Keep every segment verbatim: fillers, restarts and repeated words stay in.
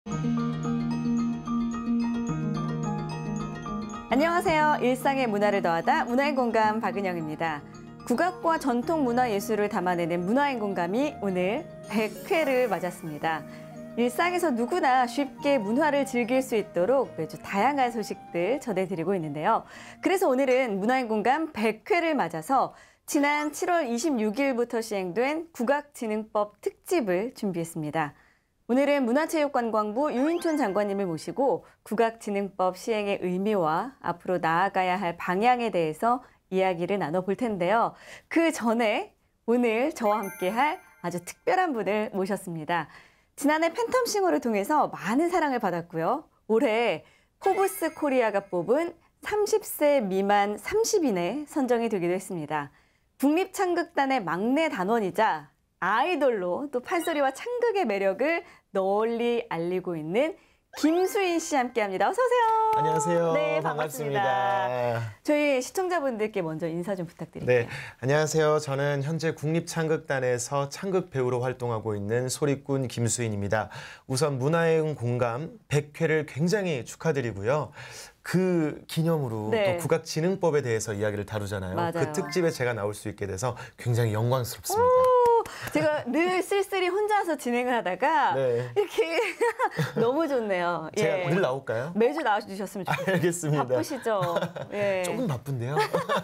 안녕하세요. 일상의 문화를 더하다 문화의 공감 박은영입니다. 국악과 전통 문화 예술을 담아내는 문화의 공감이 오늘 백 회를 맞았습니다. 일상에서 누구나 쉽게 문화를 즐길 수 있도록 매주 다양한 소식들 전해드리고 있는데요. 그래서 오늘은 문화의 공감 백 회를 맞아서 지난 칠월 이십육일부터 시행된 국악진흥법 특집을 준비했습니다. 오늘은 문화체육관광부 유인촌 장관님을 모시고 국악진흥법 시행의 의미와 앞으로 나아가야 할 방향에 대해서 이야기를 나눠볼 텐데요. 그 전에 오늘 저와 함께할 아주 특별한 분을 모셨습니다. 지난해 팬텀싱어를 통해서 많은 사랑을 받았고요. 올해 포브스 코리아가 뽑은 삼십 세 미만 삼십 인에 선정이 되기도 했습니다. 국립창극단의 막내 단원이자 아이돌로 또 판소리와 창극의 매력을 널리 알리고 있는 김수인 씨 함께합니다. 어서 오세요. 안녕하세요. 네, 반갑습니다. 반갑습니다. 저희 시청자분들께 먼저 인사 좀 부탁드릴게요. 네, 안녕하세요. 저는 현재 국립창극단에서 창극 배우로 활동하고 있는 소리꾼 김수인입니다. 우선 문화의 공감 백 회를 굉장히 축하드리고요. 그 기념으로 네. 또 국악진흥법에 대해서 이야기를 다루잖아요. 맞아요. 그 특집에 제가 나올 수 있게 돼서 굉장히 영광스럽습니다. 제가 늘 쓸쓸히 혼자서 진행을 하다가 네. 이렇게 너무 좋네요. 제가 예. 늘 나올까요? 매주 나와주셨으면 좋겠어요. 알겠습니다. 바쁘시죠? 예. 조금 바쁜데요.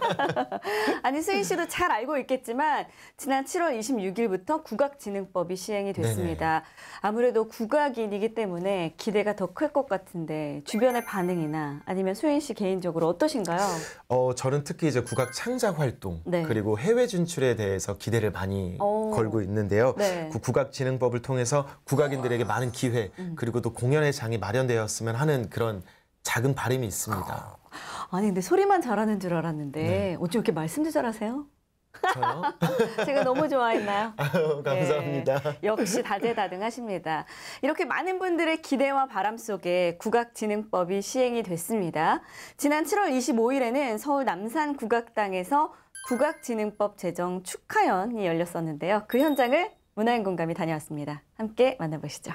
아니 수인 씨도 잘 알고 있겠지만 지난 칠월 이십육일부터 국악진흥법이 시행이 됐습니다. 네네. 아무래도 국악인이기 때문에 기대가 더 클 것 같은데 주변의 반응이나 아니면 수인 씨 개인적으로 어떠신가요? 어, 저는 특히 이제 국악 창작 활동 네. 그리고 해외 진출에 대해서 기대를 많이 오. 걸고 있는데요. 네. 그 국악진흥법을 통해서 국악인들에게 많은 기회 음. 그리고 또 공연의 장이 마련되었으면 하는 그런 작은 바람이 있습니다. 아니 근데 소리만 잘하는 줄 알았는데 네. 어쩜 이렇게 말씀도 잘하세요? 저요? 제가 너무 좋아했나요? 아유, 감사합니다. 네, 역시 다재다능하십니다. 이렇게 많은 분들의 기대와 바람 속에 국악진흥법이 시행이 됐습니다. 지난 칠월 이십오일에는 서울 남산 국악당에서 국악진흥법 제정 축하연이 열렸었는데요. 그 현장을 문화의 공감이 다녀왔습니다. 함께 만나보시죠.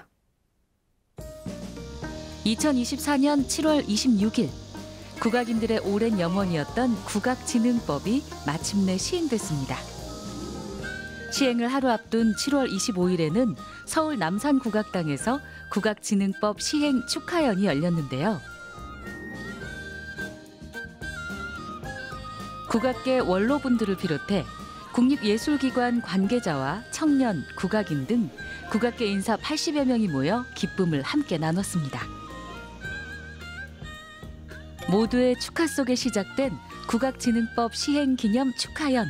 이천이십사년 칠월 이십육일 국악인들의 오랜 염원이었던 국악진흥법이 마침내 시행됐습니다. 시행을 하루 앞둔 칠월 이십오일에는 서울 남산국악당에서 국악진흥법 시행 축하연이 열렸는데요. 국악계 원로분들을 비롯해 국립예술기관 관계자와 청년, 국악인 등 국악계 인사 팔십여 명이 모여 기쁨을 함께 나눴습니다. 모두의 축하 속에 시작된 국악진흥법 시행 기념 축하연.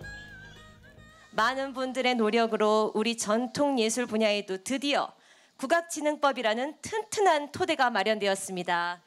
많은 분들의 노력으로 우리 전통예술 분야에도 드디어 국악진흥법이라는 튼튼한 토대가 마련되었습니다.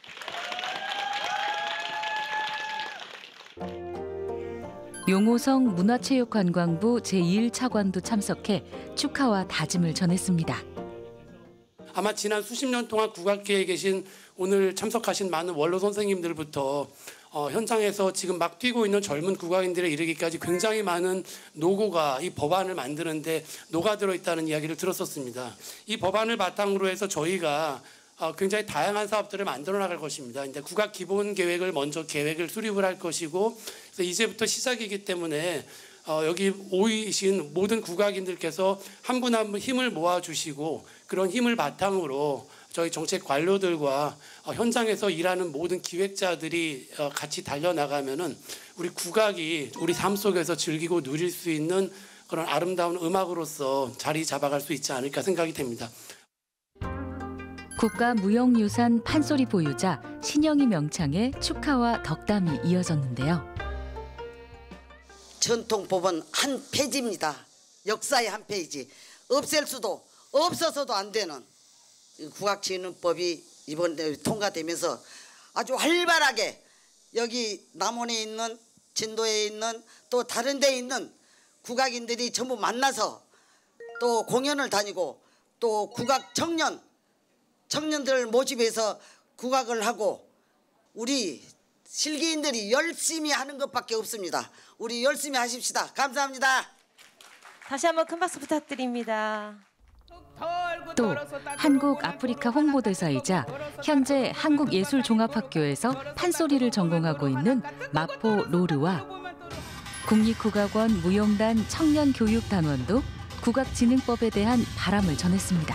용호성 문화체육관광부 제이일 차관도 참석해 축하와 다짐을 전했습니다. 아마 지난 수십 년 동안 국악계에 계신 오늘 참석하신 많은 원로 선생님들부터 어, 현장에서 지금 막 뛰고 있는 젊은 국악인들에 이르기까지 굉장히 많은 노고가 이 법안을 만드는데 녹아들어 있다는 이야기를 들었었습니다. 이 법안을 바탕으로 해서 저희가 어, 굉장히 다양한 사업들을 만들어 나갈 것입니다. 이제 국악 기본 계획을 먼저 계획을 수립을 할 것이고 그래서 이제부터 시작이기 때문에 어, 여기 모이신 모든 국악인들께서 한 분 한 분 힘을 모아주시고 그런 힘을 바탕으로 저희 정책 관료들과 어, 현장에서 일하는 모든 기획자들이 어, 같이 달려나가면은 우리 국악이 우리 삶 속에서 즐기고 누릴 수 있는 그런 아름다운 음악으로서 자리 잡아갈 수 있지 않을까 생각이 됩니다. 국가무형유산 판소리 보유자 신영희 명창의 축하와 덕담이 이어졌는데요. 전통법은 한 페이지입니다. 역사의 한 페이지. 없앨 수도 없어서도 안 되는 국악진흥법이 이번에 통과되면서 아주 활발하게 여기 남원에 있는 진도에 있는 또 다른 데에 있는 국악인들이 전부 만나서 또 공연을 다니고 또 국악 청년 청년들을 모집해서 국악을 하고 우리 실기인들이 열심히 하는 것밖에 없습니다. 우리 열심히 하십시다. 감사합니다. 다시 한번 큰 박수 부탁드립니다. 털고 또 한국 아프리카 홍보대사이자 현재 한국예술종합학교에서 판소리를 전공하고 있는 마포 로르와 국립국악원 무용단 청년교육단원도 국악진흥법에 대한 바람을 전했습니다.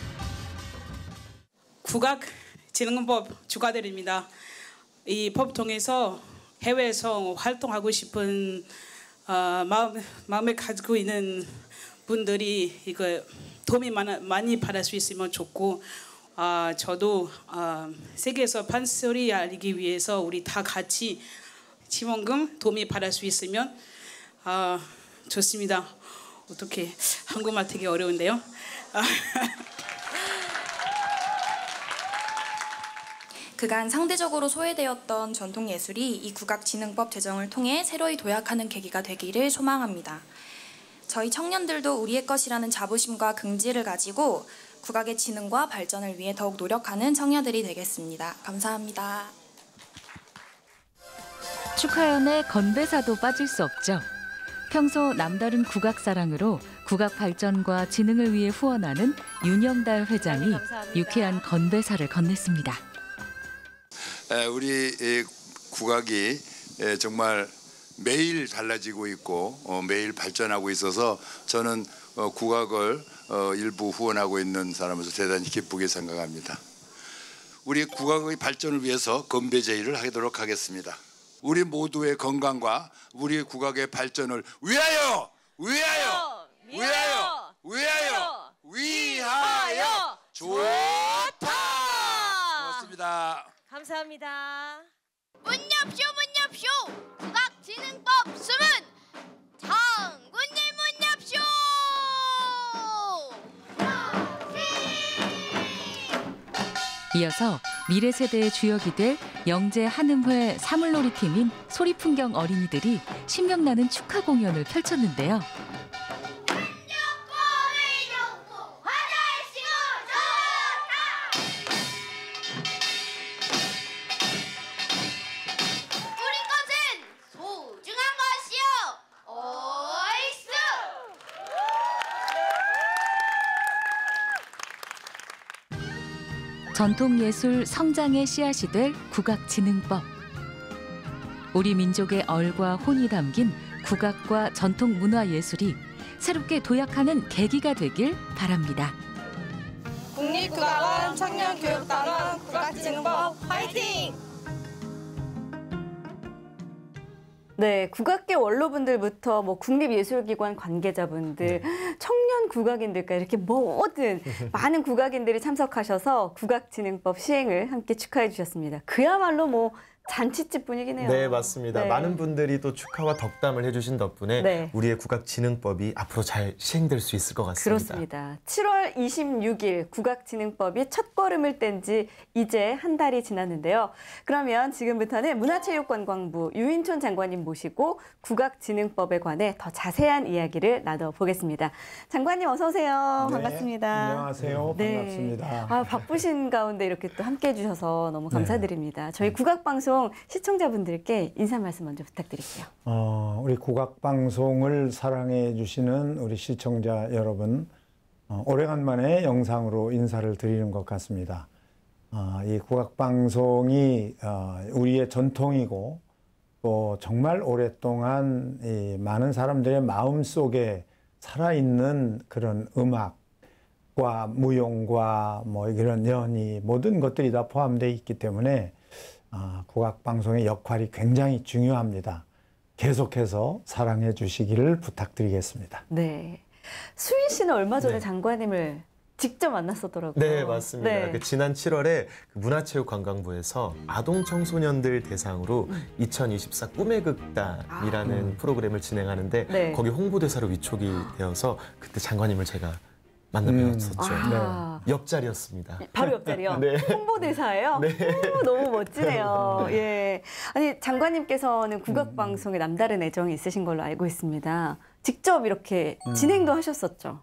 국악진흥법 축하드립니다. 이 법 통해서 해외에서 활동하고 싶은 어, 마음, 마음을 가지고 있는 분들이 이거 도움이 많아, 많이 받을 수 있으면 좋고 어, 저도 어, 세계에서 판소리 알리기 위해서 우리 다 같이 지원금 도움이 받을 수 있으면 어, 좋습니다. 어떻게 한국말 되게 어려운데요. 그간 상대적으로 소외되었던 전통예술이 이 국악진흥법 제정을 통해 새로이 도약하는 계기가 되기를 소망합니다. 저희 청년들도 우리의 것이라는 자부심과 긍지를 가지고 국악의 진흥과 발전을 위해 더욱 노력하는 청년들이 되겠습니다. 감사합니다. 축하연에 건배사도 빠질 수 없죠. 평소 남다른 국악 사랑으로 국악 발전과 진흥을 위해 후원하는 윤영달 회장이 유쾌한 건배사를 건넸습니다. 우리 국악이 정말 매일 달라지고 있고 매일 발전하고 있어서 저는 국악을 일부 후원하고 있는 사람으로서 대단히 기쁘게 생각합니다. 우리 국악의 발전을 위해서 건배 제의를 하도록 하겠습니다. 우리 모두의 건강과 우리 국악의 발전을 위하여! 위하여! 위하여! 위하여! 위하여! 좋다! 고맙습니다. 감사합니다. 문엽쇼 문엽쇼 국악진흥법 수문 장군님 문엽쇼. 이어서 미래 세대의 주역이 될 영재 한음회 사물놀이 팀인 소리풍경 어린이들이 신명나는 축하 공연을 펼쳤는데요. 전통예술 성장의 씨앗이 될 국악진흥법. 우리 민족의 얼과 혼이 담긴 국악과 전통문화예술이 새롭게 도약하는 계기가 되길 바랍니다. 국립국악원 청년교육단원 국악진흥법 화이팅! 네, 국악계 원로분들부터 뭐 국립예술기관 관계자분들, 네. 청년 국악인들까지 이렇게 뭐든 많은 국악인들이 참석하셔서 국악진흥법 시행을 함께 축하해 주셨습니다. 그야말로 뭐 잔치집 분위기네요. 네, 맞습니다. 네. 많은 분들이 또 축하와 덕담을 해주신 덕분에 네. 우리의 국악진흥법이 앞으로 잘 시행될 수 있을 것 같습니다. 그렇습니다. 칠월 이십육일 국악진흥법이 첫걸음을 뗀 지 이제 한 달이 지났는데요. 그러면 지금부터는 문화체육관광부 유인촌 장관님 모시고 국악진흥법에 관해 더 자세한 이야기를 나눠보겠습니다. 장관님 어서 오세요. 네, 반갑습니다. 안녕하세요. 네. 반갑습니다. 아, 바쁘신 가운데 이렇게 또 함께해 주셔서 너무 감사드립니다. 저희 국악방송 시청자분들께 인사 말씀 먼저 부탁드릴게요. 어, 우리 국악방송을 사랑해 주시는 우리 시청자 여러분, 어, 오래간만에 영상으로 인사를 드리는 것 같습니다. 어, 이 국악방송이 어, 우리의 전통이고 또 정말 오랫동안 이 많은 사람들의 마음속에 살아있는 그런 음악과 무용과 뭐 이런 연희 모든 것들이 다 포함되어 있기 때문에 아, 국악방송의 역할이 굉장히 중요합니다. 계속해서 사랑해 주시기를 부탁드리겠습니다. 네, 수희 씨는 얼마 전에 네. 장관님을 직접 만났었더라고요. 네, 맞습니다. 네. 그 지난 칠월에 그 문화체육관광부에서 아동 청소년들 대상으로 음. 이천이십사 꿈의 극단이라는 아. 프로그램을 진행하는데 네. 거기 홍보대사로 위촉이 되어서 그때 장관님을 제가 만나 음. 뵈었었죠. 아. 네. 옆자리였습니다. 바로 옆자리요? 네. 홍보대사예요? 네. 오, 너무 멋지네요. 예. 아니, 장관님께서는 국악방송에 남다른 애정이 있으신 걸로 알고 있습니다. 직접 이렇게 진행도 하셨었죠?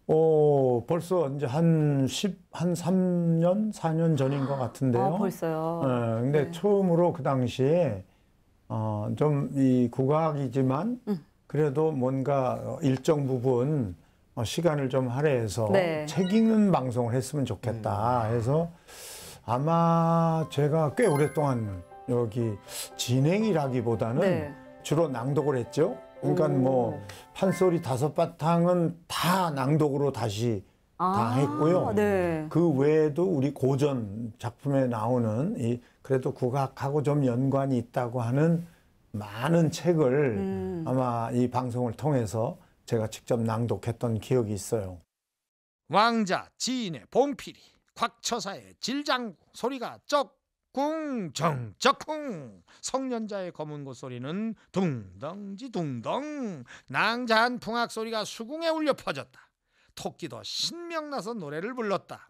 어, 벌써 이제 한 십, 한 삼 년, 사 년 전인 것 같은데요. 아, 벌써요? 네, 근데 네. 처음으로 그 당시에, 어, 좀 이 국악이지만, 음. 그래도 뭔가 일정 부분 어, 시간을 좀 할애해서 네. 책 읽는 방송을 했으면 좋겠다 해서 아마 제가 꽤 오랫동안 여기 진행이라기보다는 네. 주로 낭독을 했죠. 그러니까 오. 뭐 판소리 다섯 바탕은 다 낭독으로 다시 다 아, 했고요. 네. 그 외에도 우리 고전 작품에 나오는 이 그래도 국악하고 좀 연관이 있다고 하는 많은 책을 음. 아마 이 방송을 통해서 제가 직접 낭독했던 기억이 있어요. 왕자 지인의 봉필이 곽처사의 질장구 소리가 쩍쿵 정쩍쿵 성년자의 검은 고소리는 둥덩지 둥덩 낭자한 풍악 소리가 수궁에 울려 퍼졌다. 토끼도 신명나서 노래를 불렀다.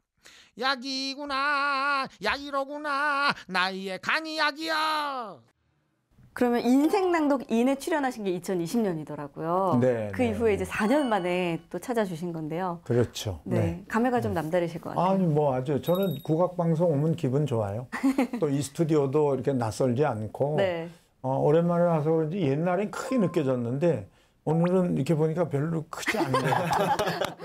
약이구나 약이로구나 나의 간이 약이야. 그러면 인생낭독인에 출연하신 게 이천이십 년이더라고요. 네, 그 네, 이후에 네. 이제 사 년 만에 또 찾아주신 건데요. 그렇죠. 네, 네. 감회가 좀 남다르실 것 같아요. 아니 뭐 아주 저는 국악 방송 오면 기분 좋아요. 또 이 스튜디오도 이렇게 낯설지 않고 네. 어, 오랜만에 와서 그런지 옛날엔 크게 느껴졌는데 오늘은 이렇게 보니까 별로 크지 않은 것 같아요.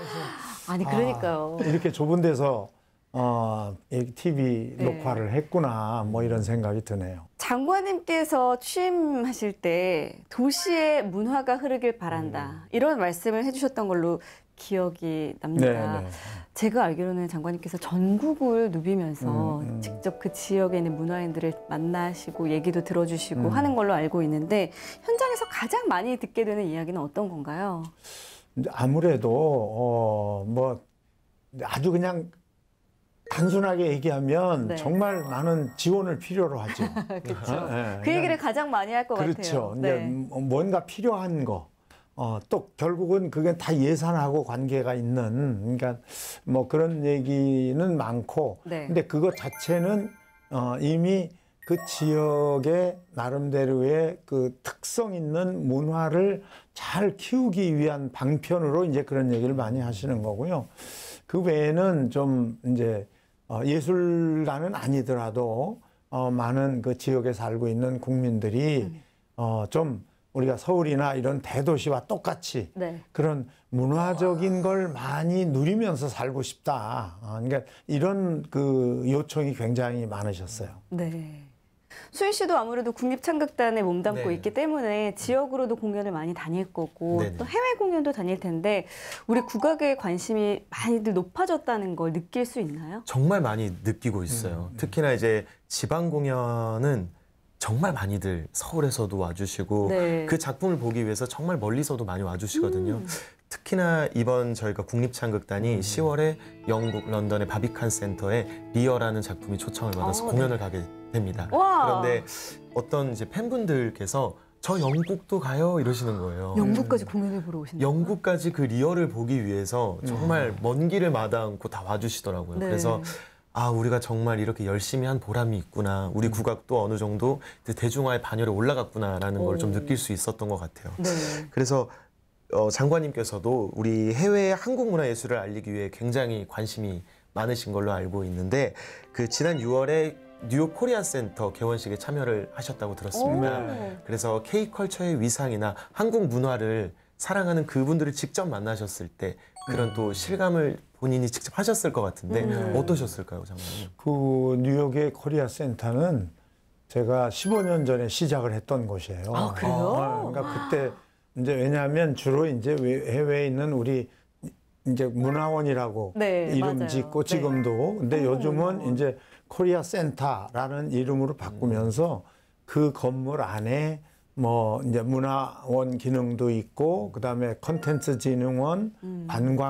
아니 그러니까요. 아, 이렇게 좁은 데서 어, 티비 네. 녹화를 했구나 뭐 이런 생각이 드네요. 장관님께서 취임하실 때 도시의 문화가 흐르길 바란다 이런 말씀을 해주셨던 걸로 기억이 납니다. 네, 네. 제가 알기로는 장관님께서 전국을 누비면서 음, 음. 직접 그 지역에 있는 문화인들을 만나시고 얘기도 들어주시고 음. 하는 걸로 알고 있는데 현장에서 가장 많이 듣게 되는 이야기는 어떤 건가요? 이제 아무래도 어, 뭐 아주 그냥 단순하게 얘기하면 네. 정말 많은 지원을 필요로 하죠. 그렇죠. 어, 예. 그 얘기를 가장 많이 할 것 그렇죠. 같아요. 이제 네. 뭔가 필요한 거. 어, 또 결국은 그게 다 예산하고 관계가 있는 그러니까 뭐 그런 얘기는 많고 네. 근데 그것 자체는 어, 이미 그 지역의 나름대로의 그 특성 있는 문화를 잘 키우기 위한 방편으로 이제 그런 얘기를 많이 하시는 거고요. 그 외에는 좀 이제 어, 예술가는 아니더라도 어, 많은 그 지역에 살고 있는 국민들이 음. 어, 좀 우리가 서울이나 이런 대도시와 똑같이 네. 그런 문화적인 걸 많이 누리면서 살고 싶다. 어, 그러니까 이런 그 요청이 굉장히 많으셨어요. 네. 수인 씨도 아무래도 국립창극단에 몸담고 네. 있기 때문에 지역으로도 공연을 많이 다닐 거고 네네. 또 해외 공연도 다닐 텐데 우리 국악에 관심이 많이들 높아졌다는 걸 느낄 수 있나요? 정말 많이 느끼고 있어요. 음, 음. 특히나 이제 지방 공연은 정말 많이들 서울에서도 와주시고 네. 그 작품을 보기 위해서 정말 멀리서도 많이 와주시거든요. 음. 특히나 이번 저희가 국립창극단이 음. 시월에 영국 런던의 바비칸 센터에 리어라는 작품이 초청을 받아서 아, 공연을 가게 됩니다. 와. 그런데 어떤 이제 팬분들께서 저 영국도 가요 이러시는 거예요. 영국까지 공연을 보러 오신다고요? 영국까지 그 리어를 보기 위해서 정말 먼 길을 마다 않고 다 와주시더라고요. 네. 그래서 아 우리가 정말 이렇게 열심히 한 보람이 있구나. 우리 국악도 어느 정도 대중화의 반열에 올라갔구나라는 걸 좀 오. 느낄 수 있었던 것 같아요. 네. 그래서 어, 장관님께서도 우리 해외 한국 문화 예술을 알리기 위해 굉장히 관심이 많으신 걸로 알고 있는데 그 지난 유월에 뉴욕 코리안 센터 개원식에 참여를 하셨다고 들었습니다. 오. 그래서 K컬처의 위상이나 한국 문화를 사랑하는 그분들을 직접 만나셨을 때 그런 또 실감을 본인이 직접 하셨을 것 같은데 음. 어떠셨을까요, 장관님? 그 뉴욕의 코리아 센터는 제가 십오 년 전에 시작을 했던 곳이에요. 아, 그래요? 어, 그러니까 그때 이제 왜냐하면 주로 이제 해외에 있는 우리 이제 문화원이라고 네, 이름 맞아요. 짓고 네. 지금도 근데 음. 요즘은 이제 코리아 센터라는 이름으로 바꾸면서 그 건물 안에 뭐 이제 문화원 기능도 있고 그다음에 콘텐츠 진흥원, 음.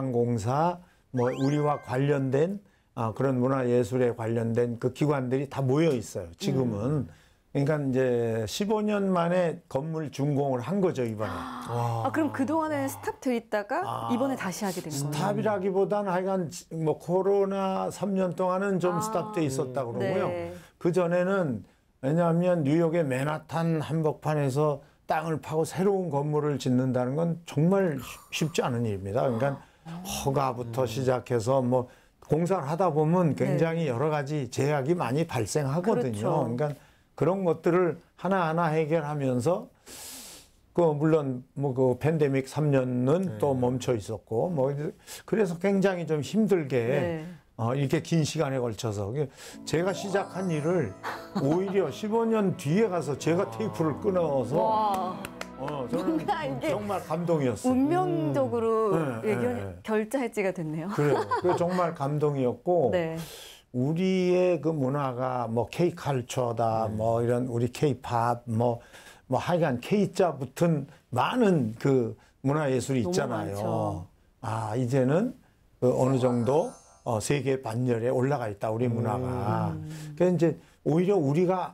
관광공사 뭐 우리와 관련된 아, 그런 문화예술에 관련된 그 기관들이 다 모여 있어요. 지금은. 음. 그러니까 이제 십오 년 만에 건물 준공을 한 거죠, 이번에. 아, 그럼 그동안에는 스탑돼 있다가 아, 이번에 다시 하게 된 거예요? 스탑이라기보다는 하여간 뭐 코로나 삼 년 동안은 좀 아, 스탑돼 있었다 그러고요. 네. 그 전에는 왜냐하면 뉴욕의 맨하탄 한복판에서 땅을 파고 새로운 건물을 짓는다는 건 정말 쉽지 않은 일입니다. 그러니까 허가부터 시작해서 뭐 공사를 하다 보면 굉장히 여러 가지 제약이 많이 발생하거든요. 그렇죠. 그러니까 그런 것들을 하나하나 해결하면서 그 물론 뭐 그 팬데믹 삼 년은 네. 또 멈춰 있었고 뭐 그래서 굉장히 좀 힘들게 네. 어, 이렇게 긴 시간에 걸쳐서 제가 시작한 일을 오히려 십오 년 뒤에 가서 제가 테이프를 끊어서 와. 어, 저는 정말 감동이었어요. 운명적으로 음. 네, 예견 네. 결자해지가 됐네요. 그래요. 그 정말 감동이었고 네. 우리의 그 문화가 뭐 K컬처다, 네. 뭐 이런 우리 K팝, 뭐, 뭐 하여간 K자 붙은 많은 그 문화예술이 있잖아요. 아, 이제는 그 어느 정도 어, 세계 반열에 올라가 있다, 우리 문화가. 음. 그래서 이제 오히려 우리가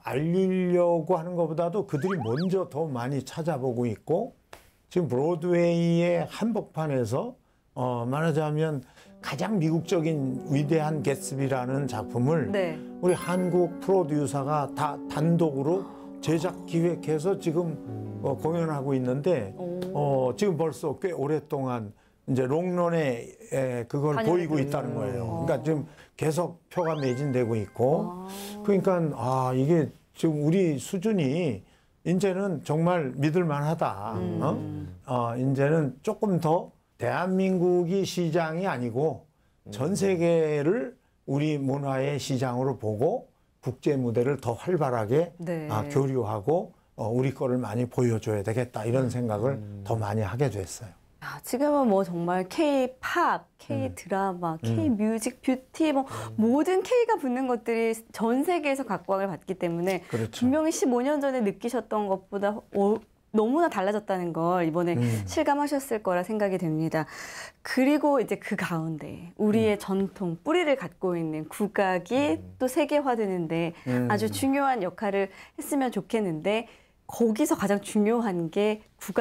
알리려고 하는 것보다도 그들이 먼저 더 많이 찾아보고 있고, 지금 브로드웨이의 한복판에서 어, 말하자면 가장 미국적인 위대한 개츠비라는 작품을 네. 우리 한국 프로듀서가 다 단독으로 제작 기획해서 지금 어, 공연하고 있는데 어, 지금 벌써 꽤 오랫동안 이제 롱런에 에, 그걸 보이고 있다는 거예요. 그러니까 지금 계속 표가 매진되고 있고 아. 그러니까 아 이게 지금 우리 수준이 이제는 정말 믿을만하다. 음. 어? 어, 이제는 조금 더 대한민국이 시장이 아니고 전 세계를 우리 문화의 시장으로 보고 국제 무대를 더 활발하게 네. 아, 교류하고 어, 우리 거를 많이 보여줘야 되겠다 이런 생각을 음. 더 많이 하게 됐어요. 아, 지금은 뭐 정말 K-팝, K-드라마, 음. K-뮤직, 뷰티 뭐 음. 모든 K가 붙는 것들이 전 세계에서 각광을 받기 때문에 그렇죠. 분명히 십오 년 전에 느끼셨던 것보다 오, 너무나 달라졌다는 걸 이번에 음. 실감하셨을 거라 생각이 됩니다. 그리고 이제 그 가운데 우리의 음. 전통, 뿌리를 갖고 있는 국악이 음. 또 세계화되는데 음. 아주 중요한 역할을 했으면 좋겠는데 거기서 가장 중요한 게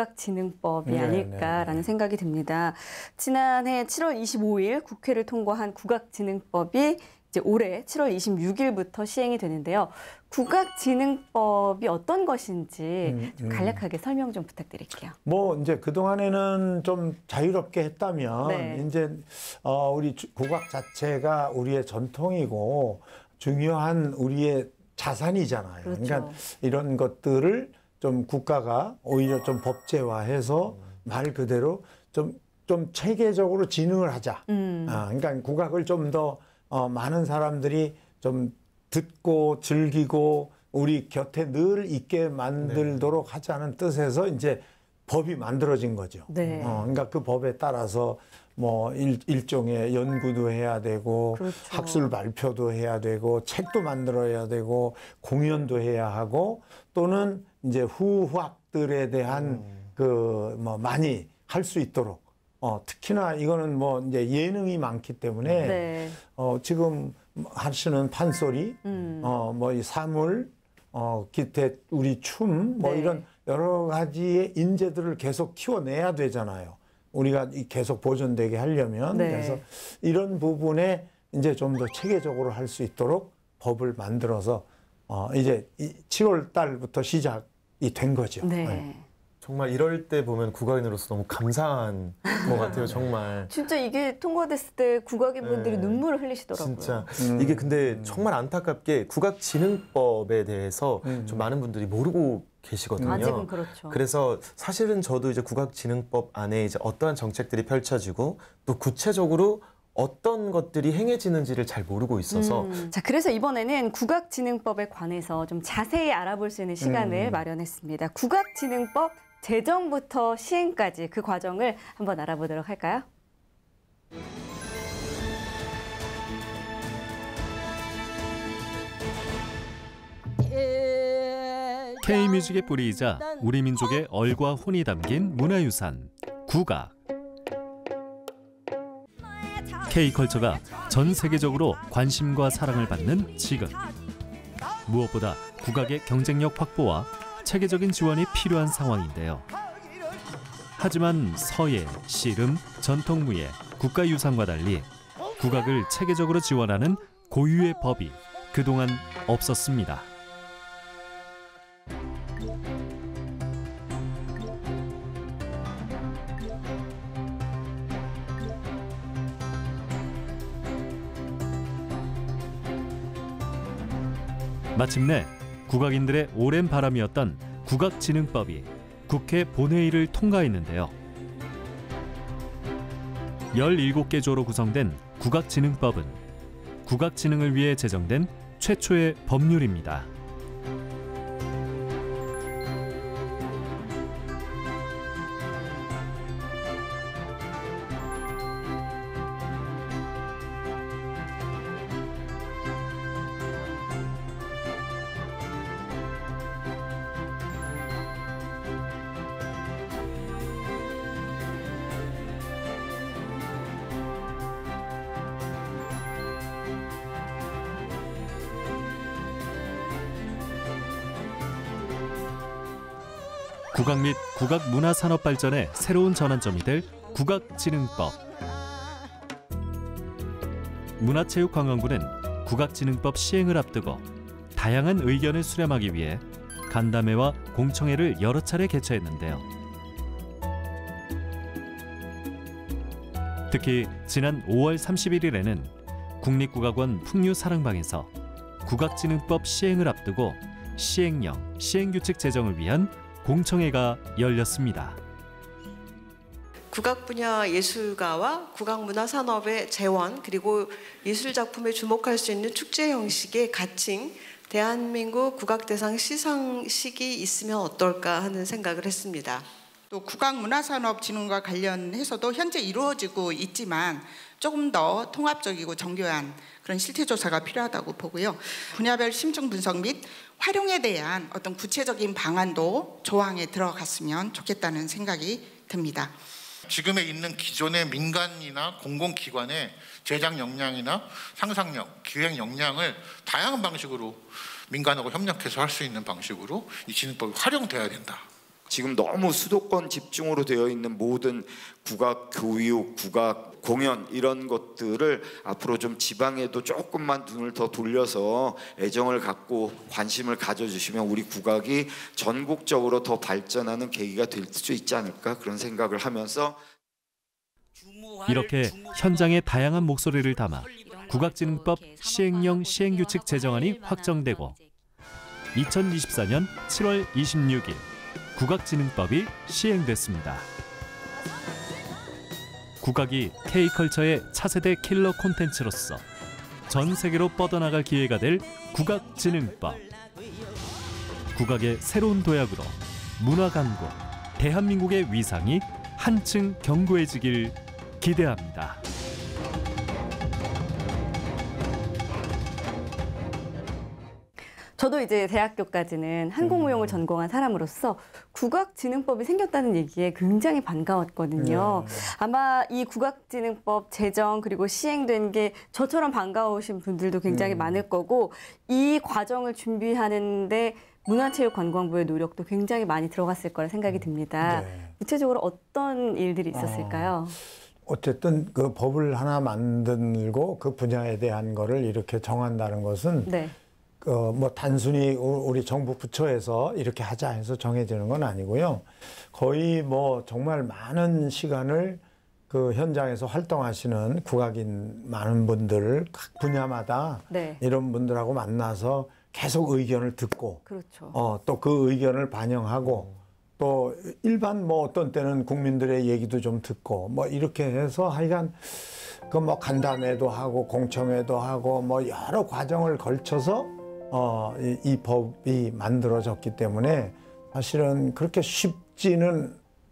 국악진흥법이 네, 아닐까라는 네, 네. 생각이 듭니다. 지난해 칠월 이십오일 국회를 통과한 국악진흥법이 이제 올해 칠월 이십육일부터 시행이 되는데요. 국악진흥법이 어떤 것인지 음, 좀 간략하게 음. 설명 좀 부탁드릴게요. 뭐 이제 그 동안에는 좀 자유롭게 했다면 네. 이제 어, 우리 국악 자체가 우리의 전통이고 중요한 우리의 자산이잖아요. 그렇죠. 그러니까 이런 것들을 좀 국가가 오히려 좀 법제화해서 음. 말 그대로 좀, 좀 체계적으로 진흥을 하자. 음. 아, 그러니까 국악을 좀 더 어, 많은 사람들이 좀 듣고 즐기고 우리 곁에 늘 있게 만들도록 네. 하자는 뜻에서 이제 법이 만들어진 거죠. 네. 어, 그러니까 그 법에 따라서 뭐 일, 일종의 연구도 해야 되고 그렇죠. 학술 발표도 해야 되고 책도 만들어야 되고 공연도 해야 하고 또는 이제 후학들에 대한 음. 그 뭐 많이 할 수 있도록 어 특히나 이거는 뭐 이제 예능이 많기 때문에 네. 어 지금 하시는 판소리 음. 어 뭐 이 사물 어 기태 우리 춤 뭐 네. 이런 여러 가지의 인재들을 계속 키워내야 되잖아요. 우리가 계속 보존되게 하려면 네. 그래서 이런 부분에 이제 좀 더 체계적으로 할 수 있도록 법을 만들어서 어 이제 칠월 달부터 시작이 된 거죠. 네. 네. 정말 이럴 때 보면 국악인으로서 너무 감사한 것 같아요, 정말. 진짜 이게 통과됐을 때 국악인분들이 네. 눈물을 흘리시더라고요. 진짜 음. 이게 근데 정말 안타깝게 국악진흥법에 대해서 음. 좀 많은 분들이 모르고 계시거든요. 아직은 그렇죠. 그래서 사실은 저도 이제 국악진흥법 안에 이제 어떠한 정책들이 펼쳐지고 또 구체적으로 어떤 것들이 행해지는지를 잘 모르고 있어서 음. 자, 그래서 이번에는 국악진흥법에 관해서 좀 자세히 알아볼 수 있는 시간을 음. 마련했습니다. 국악진흥법 제정부터 시행까지 그 과정을 한번 알아보도록 할까요? K뮤직의 뿌리이자 우리 민족의 얼과 혼이 담긴 문화유산, 국악. K컬처가 전 세계적으로 관심과 사랑을 받는 지금. 무엇보다 국악의 경쟁력 확보와 체계적인 지원이 필요한 상황인데요. 하지만 서예, 씨름, 전통무예, 국가유산과 달리 국악을 체계적으로 지원하는 고유의 법이 그동안 없었습니다. 마침내 국악인들의 오랜 바람이었던 국악진흥법이 국회 본회의를 통과했는데요. 열일곱 개 조로 구성된 국악진흥법은 국악진흥을 위해 제정된 최초의 법률입니다. 국악 및 국악 문화 산업 발전의 새로운 전환점이 될 국악진흥법. 문화체육관광부는 국악진흥법 시행을 앞두고 다양한 의견을 수렴하기 위해 간담회와 공청회를 여러 차례 개최했는데요. 특히 지난 오월 삼십일일에는 국립국악원 풍류사랑방에서 국악진흥법 시행을 앞두고 시행령, 시행규칙 제정을 위한 공청회가 열렸습니다. 국악 분야 예술가와 국악 문화 산업의 재원 그리고 예술 작품에 주목할 수 있는 축제 형식의 가칭 대한민국 국악대상 시상식이 있으면 어떨까 하는 생각을 했습니다. 또 국악문화산업진흥과 관련해서도 현재 이루어지고 있지만 조금 더 통합적이고 정교한 그런 실태조사가 필요하다고 보고요. 분야별 심층 분석 및 활용에 대한 어떤 구체적인 방안도 조항에 들어갔으면 좋겠다는 생각이 듭니다. 지금에 있는 기존의 민간이나 공공기관의 제작 역량이나 상상력, 기획 역량을 다양한 방식으로 민간하고 협력해서 할 수 있는 방식으로 이 진흥법이 활용돼야 된다. 지금 너무 수도권 집중으로 되어 있는 모든 국악 교육, 국악 공연 이런 것들을 앞으로 좀 지방에도 조금만 눈을 더 돌려서 애정을 갖고 관심을 가져주시면 우리 국악이 전국적으로 더 발전하는 계기가 될 수 있지 않을까 그런 생각을 하면서 이렇게 현장의 다양한 목소리를 담아 국악진흥법 시행령 시행규칙 제정안이 확정되고 이천이십사년 칠월 이십육일 국악진흥법이 시행됐습니다. 국악이 K컬처의 차세대 킬러 콘텐츠로서 전 세계로 뻗어나갈 기회가 될 국악진흥법. 국악의 새로운 도약으로 문화강국, 대한민국의 위상이 한층 견고해지길 기대합니다. 저도 이제 대학교까지는 한국무용을 전공한 사람으로서 국악진흥법이 생겼다는 얘기에 굉장히 반가웠거든요. 네. 아마 이 국악진흥법 제정 그리고 시행된 게 저처럼 반가우신 분들도 굉장히 음. 많을 거고 이 과정을 준비하는데 문화체육관광부의 노력도 굉장히 많이 들어갔을 거라 생각이 듭니다. 네. 구체적으로 어떤 일들이 있었을까요? 어, 어쨌든 그 법을 하나 만들고 그 분야에 대한 거를 이렇게 정한다는 것은 네. 어, 뭐 단순히 우리 정부 부처에서 이렇게 하자 해서 정해지는 건 아니고요. 거의 뭐 정말 많은 시간을 그 현장에서 활동하시는 국악인 많은 분들 각 분야마다 네. 이런 분들하고 만나서 계속 의견을 듣고 그렇죠. 어, 또 그 의견을 반영하고 또 일반 뭐 어떤 때는 국민들의 얘기도 좀 듣고 뭐 이렇게 해서 하여간 그 뭐 간담회도 하고 공청회도 하고 뭐 여러 과정을 걸쳐서 어, 이, 이 법이 만들어졌기 때문에 사실은 그렇게 쉽지는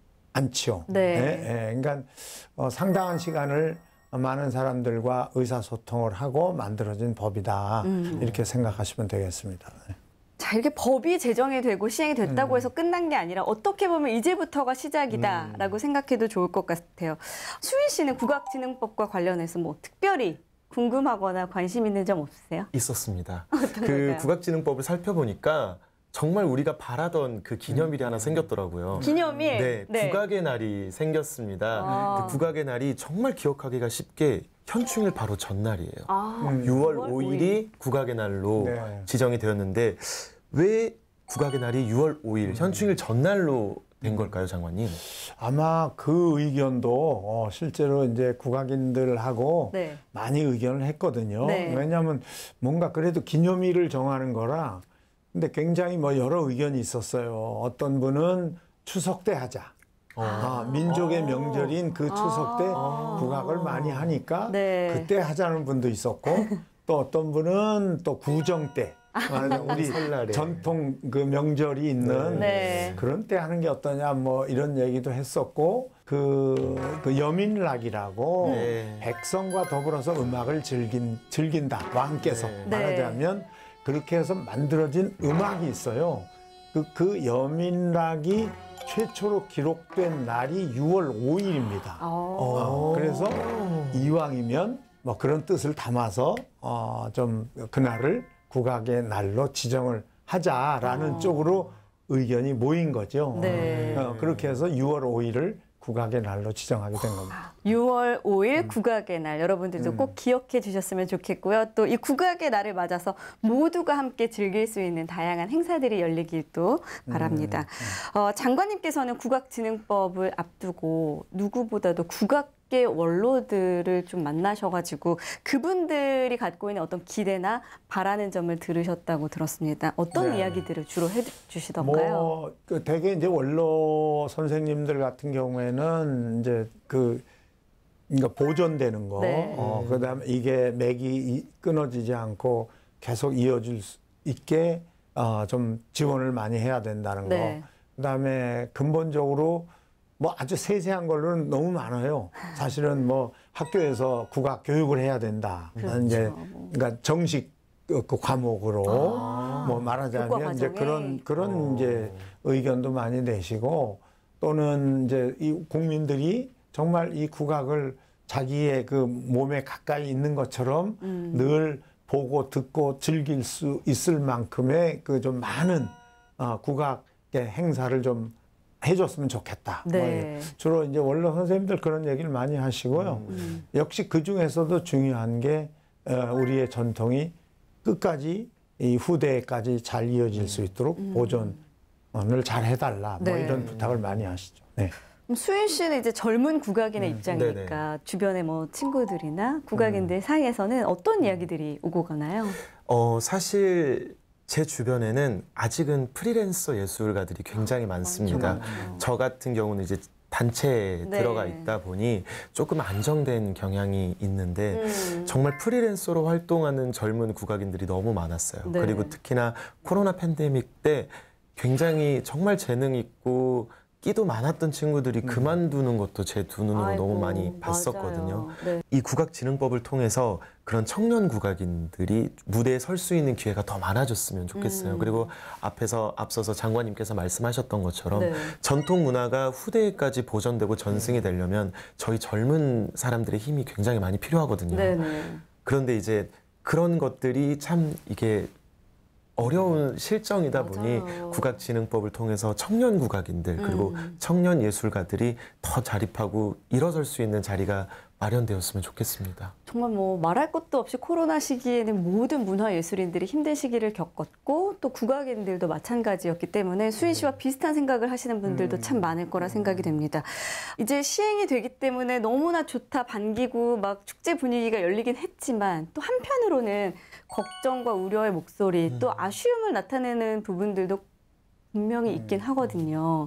않죠. 네. 예, 예. 그러니까 어, 상당한 시간을 많은 사람들과 의사소통을 하고 만들어진 법이다. 음. 이렇게 생각하시면 되겠습니다. 네. 자, 이렇게 법이 제정이 되고 시행이 됐다고 음. 해서 끝난 게 아니라 어떻게 보면 이제부터가 시작이다라고 음. 생각해도 좋을 것 같아요. 수인 씨는 국악진흥법과 관련해서 뭐 특별히 궁금하거나 관심 있는 점 없으세요? 있었습니다. 어떤 그 걸까요? 국악진흥법을 살펴보니까 정말 우리가 바라던 그 기념일이 하나 생겼더라고요. 기념일? 네, 네. 국악의 날이 생겼습니다. 아. 그 국악의 날이 정말 기억하기가 쉽게 현충일 바로 전날이에요. 아, 음. 유월 유월 오일이 국악의 날로 네. 지정이 되었는데 왜 국악의 날이 유월 오일 현충일 전날로 된 걸까요, 장관님? 아마 그 의견도 어, 실제로 이제 국악인들하고 네. 많이 의견을 했거든요. 네. 왜냐하면 뭔가 그래도 기념일을 정하는 거라 근데 굉장히 뭐 여러 의견이 있었어요. 어떤 분은 추석 때 하자. 아, 민족의 명절인 그 추석 때 아. 국악을 많이 하니까 네. 그때 하자는 분도 있었고 또 어떤 분은 또 구정 때 우리 설날에. 전통 그 명절이 있는 네. 그런 때 하는 게 어떠냐 뭐 이런 얘기도 했었고 그, 그 여민락이라고 네. 백성과 더불어서 음악을 즐긴, 즐긴다 왕께서 네. 말하자면 그렇게 해서 만들어진 음악이 있어요. 그, 그 여민락이 최초로 기록된 날이 유월 오일입니다. 어, 그래서 이왕이면 뭐 그런 뜻을 담아서 어, 좀 그날을 국악의 날로 지정을 하자라는 어. 쪽으로 의견이 모인 거죠. 네. 어, 그렇게 해서 유월 오일을 국악의 날로 지정하게 된 겁니다. 유월 오일 음. 국악의 날 여러분들도 꼭 기억해 주셨으면 좋겠고요. 또 이 국악의 날을 맞아서 모두가 함께 즐길 수 있는 다양한 행사들이 열리길 또 바랍니다. 음. 어, 장관님께서는 국악진흥법을 앞두고 누구보다도 국악계 원로들을 좀 만나셔가지고 그분들이 갖고 있는 어떤 기대나 바라는 점을 들으셨다고 들었습니다. 어떤 네. 이야기들을 주로 해주시던가요? 뭐, 그 대개 이제 원로 선생님들 같은 경우에는 이제 그, 그러니까 보존되는 거, 네. 어, 그 다음에 이게 맥이 이- 끊어지지 않고 계속 이어질 수 있게 어, 좀 지원을 많이 해야 된다는 네. 거. 그 다음에 근본적으로 뭐 아주 세세한 걸로는 너무 많아요. 사실은 뭐 학교에서 국악 교육을 해야 된다. 그렇죠. 이제 그러니까 정식 그, 그 과목으로 아, 뭐 교과 말하자면 이제 과정에? 그런 그런 어. 이제 의견도 많이 내시고 또는 이제 이 국민들이 정말 이 국악을 자기의 그 몸에 가까이 있는 것처럼 음. 늘 보고 듣고 즐길 수 있을 만큼의 그 좀 많은 어, 국악의 행사를 좀 해줬으면 좋겠다. 뭐 네. 주로 이제 원로 선생님들 그런 얘기를 많이 하시고요. 음. 역시 그 중에서도 중요한 게 어, 우리의 전통이 끝까지 이 후대까지 잘 이어질 수 있도록 보존을 잘 해달라. 뭐 네. 이런 부탁을 많이 하시죠. 네. 그럼 수인 씨는 이제 젊은 국악인의 음, 입장이니까 주변에 뭐 친구들이나 국악인들 사이에서는 어떤 이야기들이 오고 가나요? 어, 사실 제 주변에는 아직은 프리랜서 예술가들이 굉장히 많습니다. 저 같은 경우는 이제 단체에 네. 들어가 있다 보니 조금 안정된 경향이 있는데 음. 정말 프리랜서로 활동하는 젊은 국악인들이 너무 많았어요. 네. 그리고 특히나 코로나 팬데믹 때 굉장히 정말 재능 있고 끼도 많았던 친구들이 그만두는 것도 제 두 눈으로 아이고, 너무 많이 봤었거든요. 맞아요. 네. 이 국악진흥법을 통해서 그런 청년 국악인들이 무대에 설 수 있는 기회가 더 많아졌으면 좋겠어요. 음. 그리고 앞에서 앞서서 장관님께서 말씀하셨던 것처럼 네. 전통 문화가 후대까지 보존되고 전승이 되려면 저희 젊은 사람들의 힘이 굉장히 많이 필요하거든요. 네네. 그런데 이제 그런 것들이 참 이게 어려운 실정이다 보니 맞아요. 국악진흥법을 통해서 청년 국악인들 그리고 음. 청년 예술가들이 더 자립하고 일어설 수 있는 자리가 마련되었으면 좋겠습니다. 정말 뭐 말할 것도 없이 코로나 시기에는 모든 문화예술인들이 힘든 시기를 겪었고 또 국악인들도 마찬가지였기 때문에 수인 씨와 비슷한 생각을 하시는 분들도 참 많을 거라 생각이 됩니다. 이제 시행이 되기 때문에 너무나 좋다 반기고 막 축제 분위기가 열리긴 했지만 또 한편으로는 걱정과 우려의 목소리 또 아쉬움을 나타내는 부분들도 분명히 있긴 하거든요.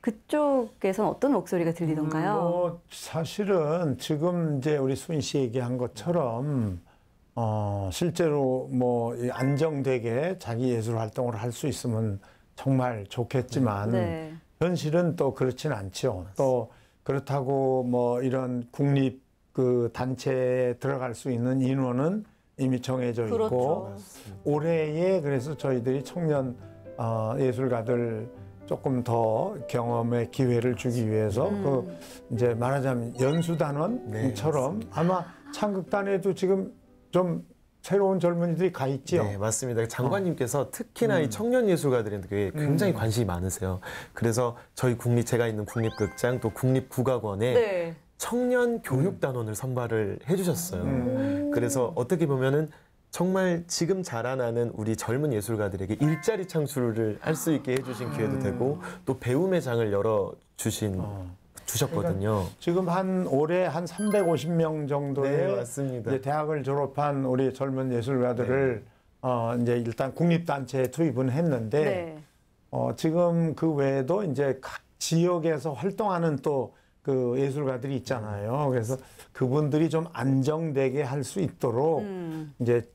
그쪽에서는 어떤 목소리가 들리던가요? 뭐 사실은 지금 이제 우리 수인 씨 얘기한 것처럼 어, 실제로 뭐이 안정되게 자기 예술 활동을 할 수 있으면 정말 좋겠지만 네. 현실은 또 그렇진 않죠. 또 그렇다고 뭐 이런 국립 그 단체에 들어갈 수 있는 인원은 이미 정해져 있고 그렇죠. 올해에 그래서 저희들이 청년 어, 예술가들 조금 더 경험의 기회를 주기 위해서 음. 그 이제 말하자면 연수단원처럼 네, 아마 창극단에도 지금 좀 새로운 젊은이들이 가 있지요. 네, 맞습니다. 장관님께서 특히나 음. 이 청년 예술가들에게 굉장히 음. 관심이 많으세요. 그래서 저희 국립 제가 있는 국립극장 또 국립국악원에 네. 청년 교육단원을 선발을 해주셨어요. 음. 그래서 어떻게 보면은 정말 지금 자라나는 우리 젊은 예술가들에게 일자리 창출을 할 수 있게 해주신 기회도 되고 또 배움의 장을 열어 주신 주셨거든요. 지금 한 올해 한 삼백오십 명 정도의 네, 맞습니다. 이제 대학을 졸업한 우리 젊은 예술가들을 어, 이제 일단 국립단체에 투입은 했는데 네. 어, 지금 그 외에도 이제 각 지역에서 활동하는 또 그 예술가들이 있잖아요. 그래서 그분들이 좀 안정되게 할 수 있도록 음. 이제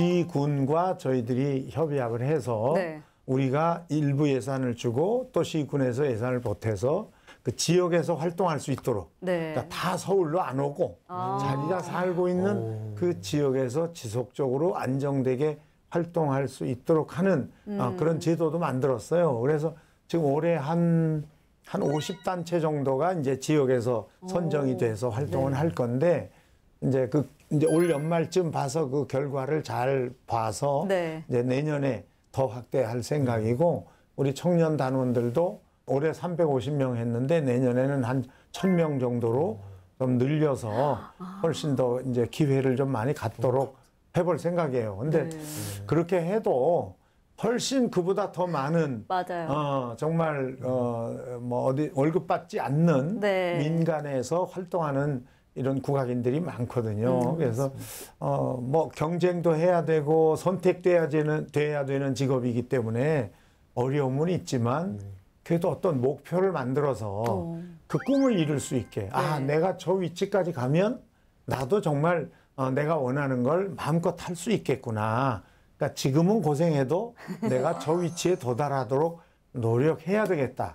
시군과 저희들이 협약을 해서 네. 우리가 일부 예산을 주고 또 시군에서 예산을 보태서 그 지역에서 활동할 수 있도록 네. 그러니까 다 서울로 안 오고 아. 자기가 살고 있는 그 지역에서 지속적으로 안정되게 활동할 수 있도록 하는 음. 어, 그런 제도도 만들었어요. 그래서 지금 올해 한, 한 오십 단체 정도가 이제 지역에서 선정이 돼서 활동을 네. 할 건데 이제 그 이제 올 연말쯤 봐서 그 결과를 잘 봐서 네. 이제 내년에 더 확대할 생각이고 우리 청년 단원들도 올해 삼백오십 명 했는데 내년에는 한 천 명 정도로 좀 늘려서 훨씬 더 이제 기회를 좀 많이 갖도록 해볼 생각이에요. 근데 네. 그렇게 해도 훨씬 그보다 더 많은 맞아요. 어, 정말 어, 뭐 어디 월급 받지 않는 네. 민간에서 활동하는 이런 국악인들이 많거든요. 음, 그래서 어, 뭐 경쟁도 해야 되고 선택돼야 되는 돼야 되는 직업이기 때문에 어려움은 있지만 그래도 어떤 목표를 만들어서 어. 그 꿈을 이룰 수 있게 아 네. 내가 저 위치까지 가면 나도 정말 어, 내가 원하는 걸 마음껏 할 수 있겠구나. 그러니까 지금은 고생해도 내가 저 위치에 도달하도록 노력해야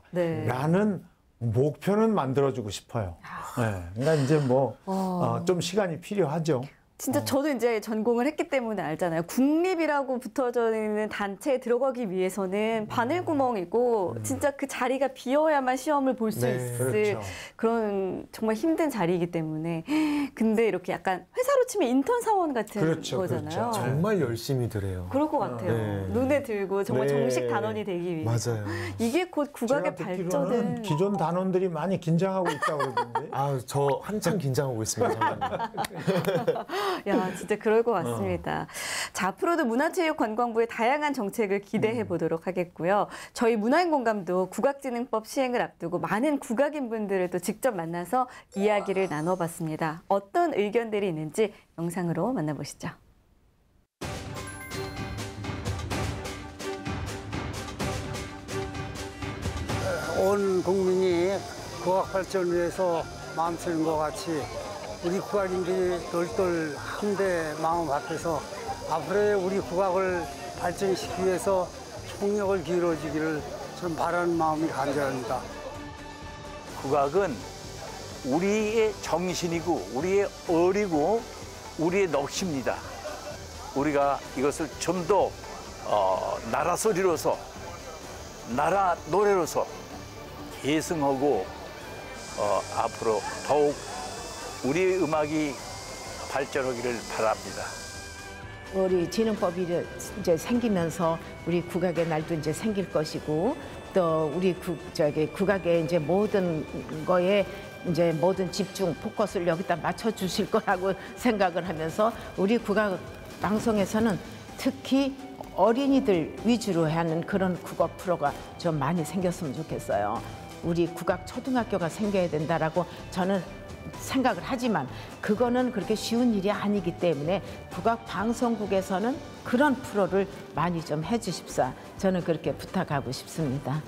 되겠다라는 네. 목표는 만들어주고 싶어요. 네. 그러니까 이제 뭐 어, 좀 시간이 필요하죠. 진짜 저도 이제 전공을 했기 때문에 알잖아요. 국립이라고 붙어져 있는 단체에 들어가기 위해서는 바늘구멍이고 진짜 그 자리가 비어야만 시험을 볼 수 네, 있을 그렇죠. 그런 정말 힘든 자리이기 때문에 근데 이렇게 약간 회사로 치면 인턴 사원 같은 그렇죠, 거잖아요. 그렇죠. 정말 열심히들 해요. 그럴 것 같아요. 네. 눈에 들고 정말 네. 정식 단원이 되기 위해서. 맞아요. 이게 곧 국악의 제가 듣기로는 발전은 기존 단원들이 많이 긴장하고 있다고 그러던데. 아, 저 한참 긴장하고 있습니다. 정말. 야, 진짜 그럴 것 같습니다. 자, 앞으로도 문화체육관광부의 다양한 정책을 기대해 보도록 하겠고요. 저희 문화인공감도 국악진흥법 시행을 앞두고 많은 국악인분들을 또 직접 만나서 이야기를 나눠봤습니다. 어떤 의견들이 있는지 영상으로 만나보시죠. 온 국민이 국악 발전을 위해서 마음 쓰는 것 같이 우리 국악인들이 똘똘 한데 마음 앞에서 앞으로의 우리 국악을 발전시키기 위해서 총력을 기울여주기를 좀 바라는 마음이 간절합니다. 국악은 우리의 정신이고 우리의 어리고 우리의 넋입니다. 우리가 이것을 좀 더 어, 나라 소리로서 나라 노래로서 계승하고 어, 앞으로 더욱 우리의 음악이 발전하기를 바랍니다. 우리 진흥법이 이제 생기면서 우리 국악의 날도 이제 생길 것이고 또 우리 국 저기 국악의 이제 모든 거에 이제 모든 집중 포커스를 여기다 맞춰 주실 거라고 생각을 하면서 우리 국악 방송에서는 특히 어린이들 위주로 하는 그런 국악 프로가 좀 많이 생겼으면 좋겠어요. 우리 국악 초등학교가 생겨야 된다라고 저는 생각을 하지만 그거는 그렇게 쉬운 일이 아니기 때문에 국악방송국에서는 그런 프로를 많이 좀 해주십사 저는 그렇게 부탁하고 싶습니다.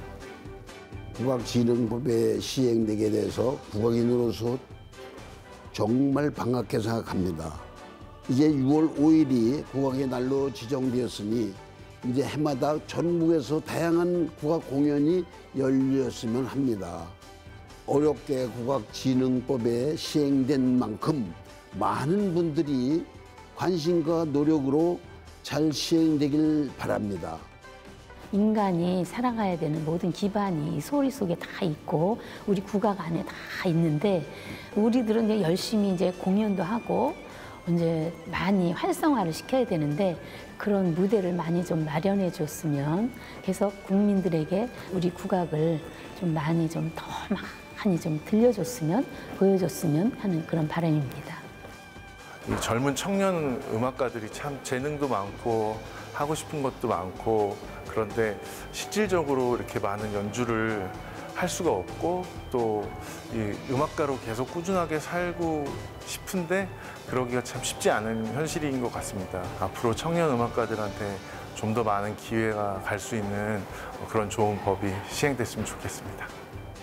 국악진흥법에 시행되게 돼서 국악인으로서 정말 반갑게 생각합니다. 이제 유월 오일이 국악의 날로 지정되었으니 이제 해마다 전국에서 다양한 국악 공연이 열렸으면 합니다. 어렵게 국악진흥법에 시행된 만큼 많은 분들이 관심과 노력으로 잘 시행되길 바랍니다. 인간이 살아가야 되는 모든 기반이 소리 속에 다 있고 우리 국악 안에 다 있는데 우리들은 이제 열심히 이제 공연도 하고 이제 많이 활성화를 시켜야 되는데 그런 무대를 많이 좀 마련해 줬으면 그래서 국민들에게 우리 국악을 좀 많이 좀 더 많이 좀 들려줬으면 보여줬으면 하는 그런 바람입니다. 이 젊은 청년 음악가들이 참 재능도 많고 하고 싶은 것도 많고 그런데 실질적으로 이렇게 많은 연주를 할 수가 없고 또 이 음악가로 계속 꾸준하게 살고 싶은데 그러기가 참 쉽지 않은 현실인 것 같습니다. 앞으로 청년 음악가들한테 좀 더 많은 기회가 갈 수 있는 그런 좋은 법이 시행됐으면 좋겠습니다.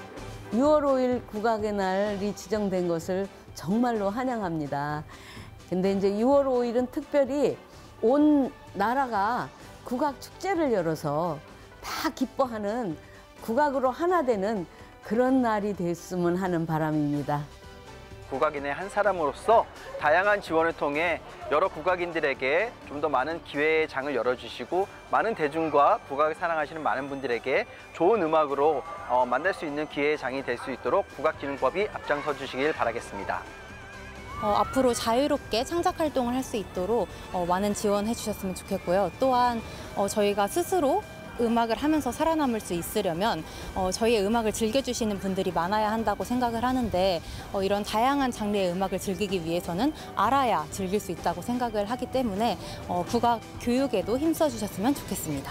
유월 오일 국악의 날이 지정된 것을 정말로 환영합니다. 근데 이제 유월 오일은 특별히 온 나라가 국악 축제를 열어서 다 기뻐하는 국악으로 하나 되는 그런 날이 됐으면 하는 바람입니다. 국악인의 한 사람으로서 다양한 지원을 통해 여러 국악인들에게 좀 더 많은 기회의 장을 열어주시고 많은 대중과 국악을 사랑하시는 많은 분들에게 좋은 음악으로 어, 만날 수 있는 기회의 장이 될 수 있도록 국악진흥법이 앞장서 주시길 바라겠습니다. 어, 앞으로 자유롭게 창작 활동을 할 수 있도록 어, 많은 지원해 주셨으면 좋겠고요. 또한 어, 저희가 스스로 음악을 하면서 살아남을 수 있으려면 어, 저희의 음악을 즐겨주시는 분들이 많아야 한다고 생각을 하는데 어, 이런 다양한 장르의 음악을 즐기기 위해서는 알아야 즐길 수 있다고 생각을 하기 때문에 어, 국악 교육에도 힘써주셨으면 좋겠습니다.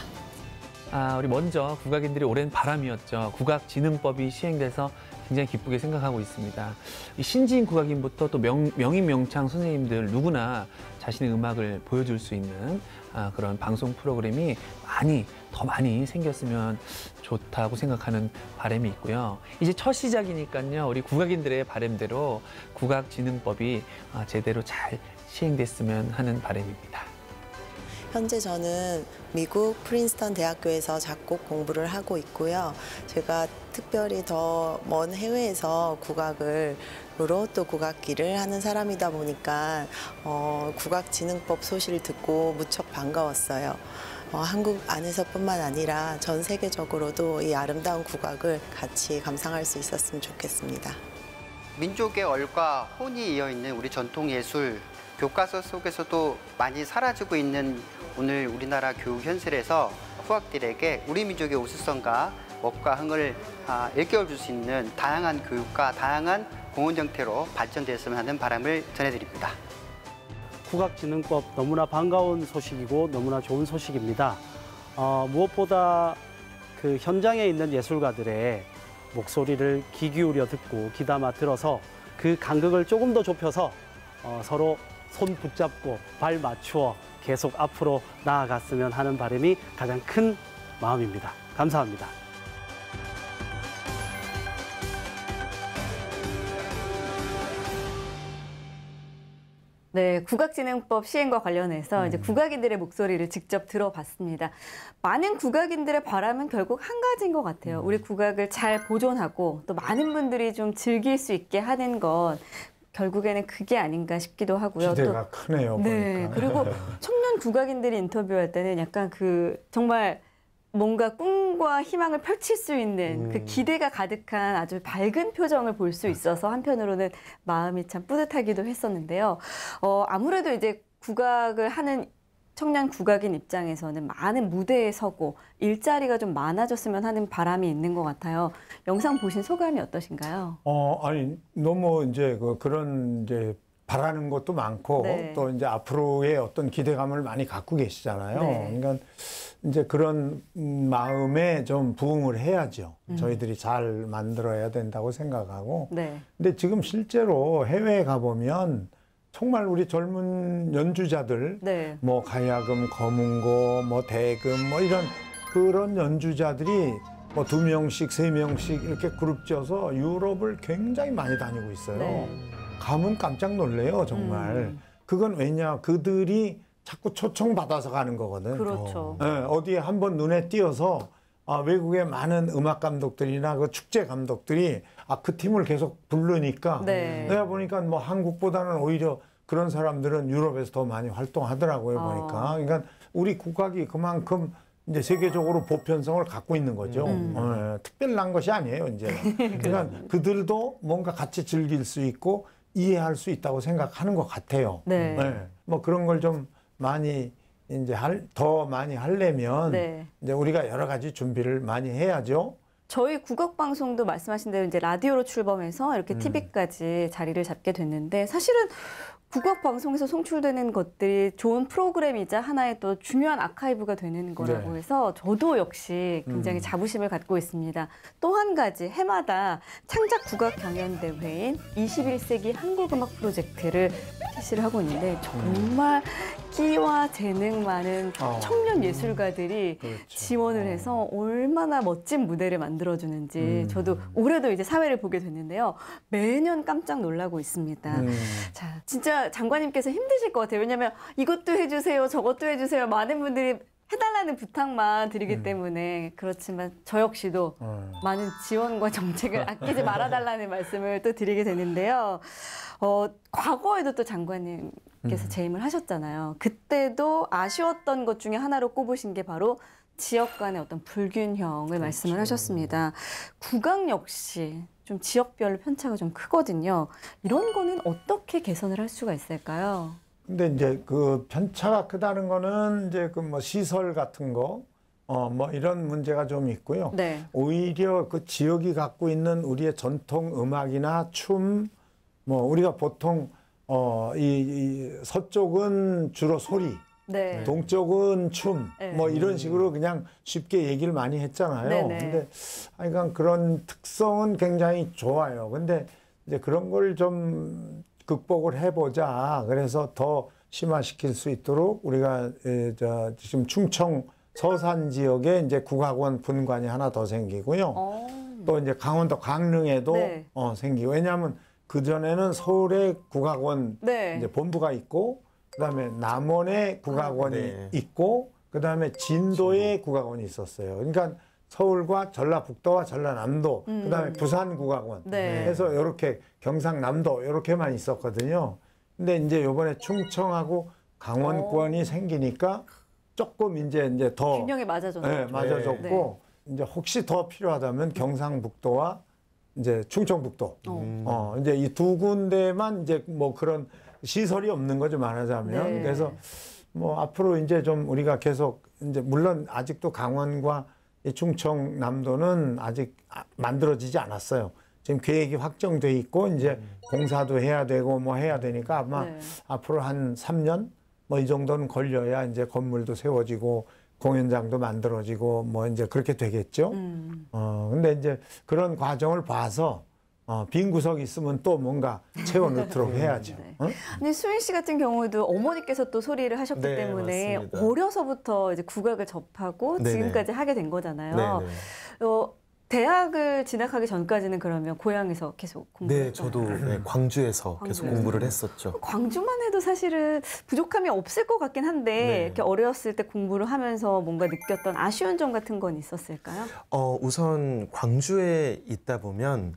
아, 우리 먼저 국악인들이 오랜 바람이었죠. 국악진흥법이 시행돼서 굉장히 기쁘게 생각하고 있습니다. 이 신지인 국악인부터 또 명, 명인명창 선생님들 누구나 자신의 음악을 보여줄 수 있는 아, 그런 방송 프로그램이 많이 더 많이 생겼으면 좋다고 생각하는 바람이 있고요. 이제 첫 시작이니까요. 우리 국악인들의 바람대로 국악진흥법이 아, 제대로 잘 시행됐으면 하는 바람입니다. 현재 저는 미국 프린스턴 대학교에서 작곡 공부를 하고 있고요. 제가 특별히 더 먼 해외에서 국악을 으로 또 국악기를 하는 사람이다 보니까 어, 국악진흥법 소식을 듣고 무척 반가웠어요. 어, 한국 안에서뿐만 아니라 전 세계적으로도 이 아름다운 국악을 같이 감상할 수 있었으면 좋겠습니다. 민족의 얼과 혼이 이어있는 우리 전통예술, 교과서 속에서도 많이 사라지고 있는 오늘 우리나라 교육 현실에서 후학들에게 우리 민족의 우수성과 멋과 흥을 아, 일깨워줄 수 있는 다양한 교육과 다양한 공헌 형태로 발전됐으면 하는 바람을 전해드립니다. 국악진흥법 너무나 반가운 소식이고 너무나 좋은 소식입니다. 어, 무엇보다 그 현장에 있는 예술가들의 목소리를 귀 기울여 듣고 귀담아 들어서 그 간극을 조금 더 좁혀서 어, 서로 손 붙잡고 발 맞추어 계속 앞으로 나아갔으면 하는 바람이 가장 큰 마음입니다. 감사합니다. 네, 국악진흥법 시행과 관련해서 음. 이제 국악인들의 목소리를 직접 들어봤습니다. 많은 국악인들의 바람은 결국 한 가지인 것 같아요. 음. 우리 국악을 잘 보존하고 또 많은 분들이 좀 즐길 수 있게 하는 건 결국에는 그게 아닌가 싶기도 하고요. 기대가 또, 크네요. 네, 보니까. 그리고 청년 국악인들이 인터뷰할 때는 약간 그 정말 뭔가 꿈과 희망을 펼칠 수 있는 음. 그 기대가 가득한 아주 밝은 표정을 볼 수 있어서 한편으로는 마음이 참 뿌듯하기도 했었는데요. 어, 아무래도 이제 국악을 하는 청년 국악인 입장에서는 많은 무대에 서고 일자리가 좀 많아졌으면 하는 바람이 있는 것 같아요. 영상 보신 소감이 어떠신가요? 어, 아니 너무 이제 그 그런 이제 바라는 것도 많고 네. 또 이제 앞으로의 어떤 기대감을 많이 갖고 계시잖아요. 네. 그러니까 이제 그런 마음에 좀 부응을 해야죠. 음. 저희들이 잘 만들어야 된다고 생각하고. 네. 근데 지금 실제로 해외에 가보면 정말 우리 젊은 연주자들, 네. 뭐 가야금, 거문고, 뭐 대금, 뭐 이런 그런 연주자들이 뭐 두 명씩, 세 명씩 이렇게 그룹 져서 유럽을 굉장히 많이 다니고 있어요. 네. 가면 깜짝 놀래요, 정말. 음. 그건 왜냐, 그들이 자꾸 초청받아서 가는 거거든. 그렇죠. 네, 어디에 한번 눈에 띄어서 아, 외국의 많은 음악 감독들이나 그 축제 감독들이 아, 그 팀을 계속 부르니까 네. 내가 보니까 뭐 한국보다는 오히려 그런 사람들은 유럽에서 더 많이 활동하더라고요, 아. 보니까. 그러니까 우리 국악이 그만큼 이제 세계적으로 보편성을 갖고 있는 거죠. 음. 어, 특별한 것이 아니에요, 이제. 그러니까 그들도 뭔가 같이 즐길 수 있고 이해할 수 있다고 생각하는 것 같아요. 네. 뭐 그런 걸 좀 많이 이제 할, 더 많이 하려면 네. 이제 우리가 여러 가지 준비를 많이 해야죠. 저희 국악방송도 말씀하신 대로 이제 라디오로 출범해서 이렇게 음. 티비까지 자리를 잡게 됐는데 사실은 국악방송에서 송출되는 것들이 좋은 프로그램이자 하나의 또 중요한 아카이브가 되는 거라고 네. 해서 저도 역시 굉장히 음. 자부심을 갖고 있습니다. 또 한 가지 해마다 창작 국악 경연대회인 이십일 세기 한국음악 프로젝트를 실시를 하고 있는데 정말 끼와 재능 많은 어. 청년 예술가들이 그렇죠. 지원을 해서 얼마나 멋진 무대를 만들어주는지 음. 저도 올해도 이제 사회를 보게 됐는데요. 매년 깜짝 놀라고 있습니다. 음. 자, 진짜 장관님께서 힘드실 것 같아요. 왜냐하면 이것도 해주세요, 저것도 해주세요. 많은 분들이 해달라는 부탁만 드리기 음. 때문에 그렇지만 저 역시도 어. 많은 지원과 정책을 아끼지 말아달라는 말씀을 또 드리게 되는데요. 어, 과거에도 또 장관님께서 음. 재임을 하셨잖아요. 그때도 아쉬웠던 것 중에 하나로 꼽으신 게 바로 지역 간의 어떤 불균형을 말씀을 하셨습니다. 국악 역시 좀 지역별로 편차가 좀 크거든요. 이런 거는 어떻게 개선을 할 수가 있을까요? 근데 이제 그 편차가 크다는 거는 이제 그 뭐 시설 같은 거, 어, 뭐 이런 문제가 좀 있고요. 네. 오히려 그 지역이 갖고 있는 우리의 전통 음악이나 춤, 뭐 우리가 보통 어, 이, 이 서쪽은 주로 소리, 네. 동쪽은 춤, 네. 뭐 이런 식으로 그냥 쉽게 얘기를 많이 했잖아요. 네네. 근데 하여간 그런 특성은 굉장히 좋아요. 근데 이제 그런 걸 좀 극복을 해보자. 그래서 더 심화시킬 수 있도록 우리가 에, 저, 지금 충청 서산 지역에 이제 국악원 분관이 하나 더 생기고요. 어. 또 이제 강원도 강릉에도 네. 어, 생기고. 왜냐하면 그 전에는 서울에 국악원 네. 이제 본부가 있고, 그다음에 남원에 국악원이 네. 있고, 그다음에 진도에 국악원이 있었어요. 그러니까 서울과 전라북도와 전라남도, 음. 그다음에 부산 국악원 네. 해서 이렇게 경상남도 이렇게만 있었거든요. 근데 이제 이번에 충청하고 강원권이 생기니까 조금 이제 이제 더 균형에 맞아졌네요. 네, 맞아졌고 이제 혹시 더 필요하다면 경상북도와 이제 충청북도 음. 어 이제 이 두 군데만 이제 뭐 그런 시설이 없는 거죠, 말하자면. 네. 그래서 뭐 앞으로 이제 좀 우리가 계속 이제 물론 아직도 강원과 이 충청남도는 아직 아- 만들어지지 않았어요. 지금 계획이 확정돼 있고 이제 공사도 해야 되고 뭐 해야 되니까 아마 네. 앞으로 한 삼 년 뭐 이 정도는 걸려야 이제 건물도 세워지고 공연장도 만들어지고 뭐 이제 그렇게 되겠죠. 음. 어 근데 이제 그런 과정을 봐서 어, 빈 구석이 있으면 또 뭔가 채워 넣도록 해야죠. 네. 어? 근데 수인 씨 같은 경우도 어머니께서 또 소리를 하셨기 네, 때문에 맞습니다. 어려서부터 이제 국악을 접하고 네네. 지금까지 하게 된 거잖아요. 네네. 어, 대학을 진학하기 전까지는 그러면 고향에서 계속 공부를 네, 저도 네, 광주에서 계속 광주에서. 공부를 했었죠. 광주만 해도 사실은 부족함이 없을 것 같긴 한데 네. 이렇게 어렸을 때 공부를 하면서 뭔가 느꼈던 아쉬운 점 같은 건 있었을까요? 어, 우선 광주에 있다 보면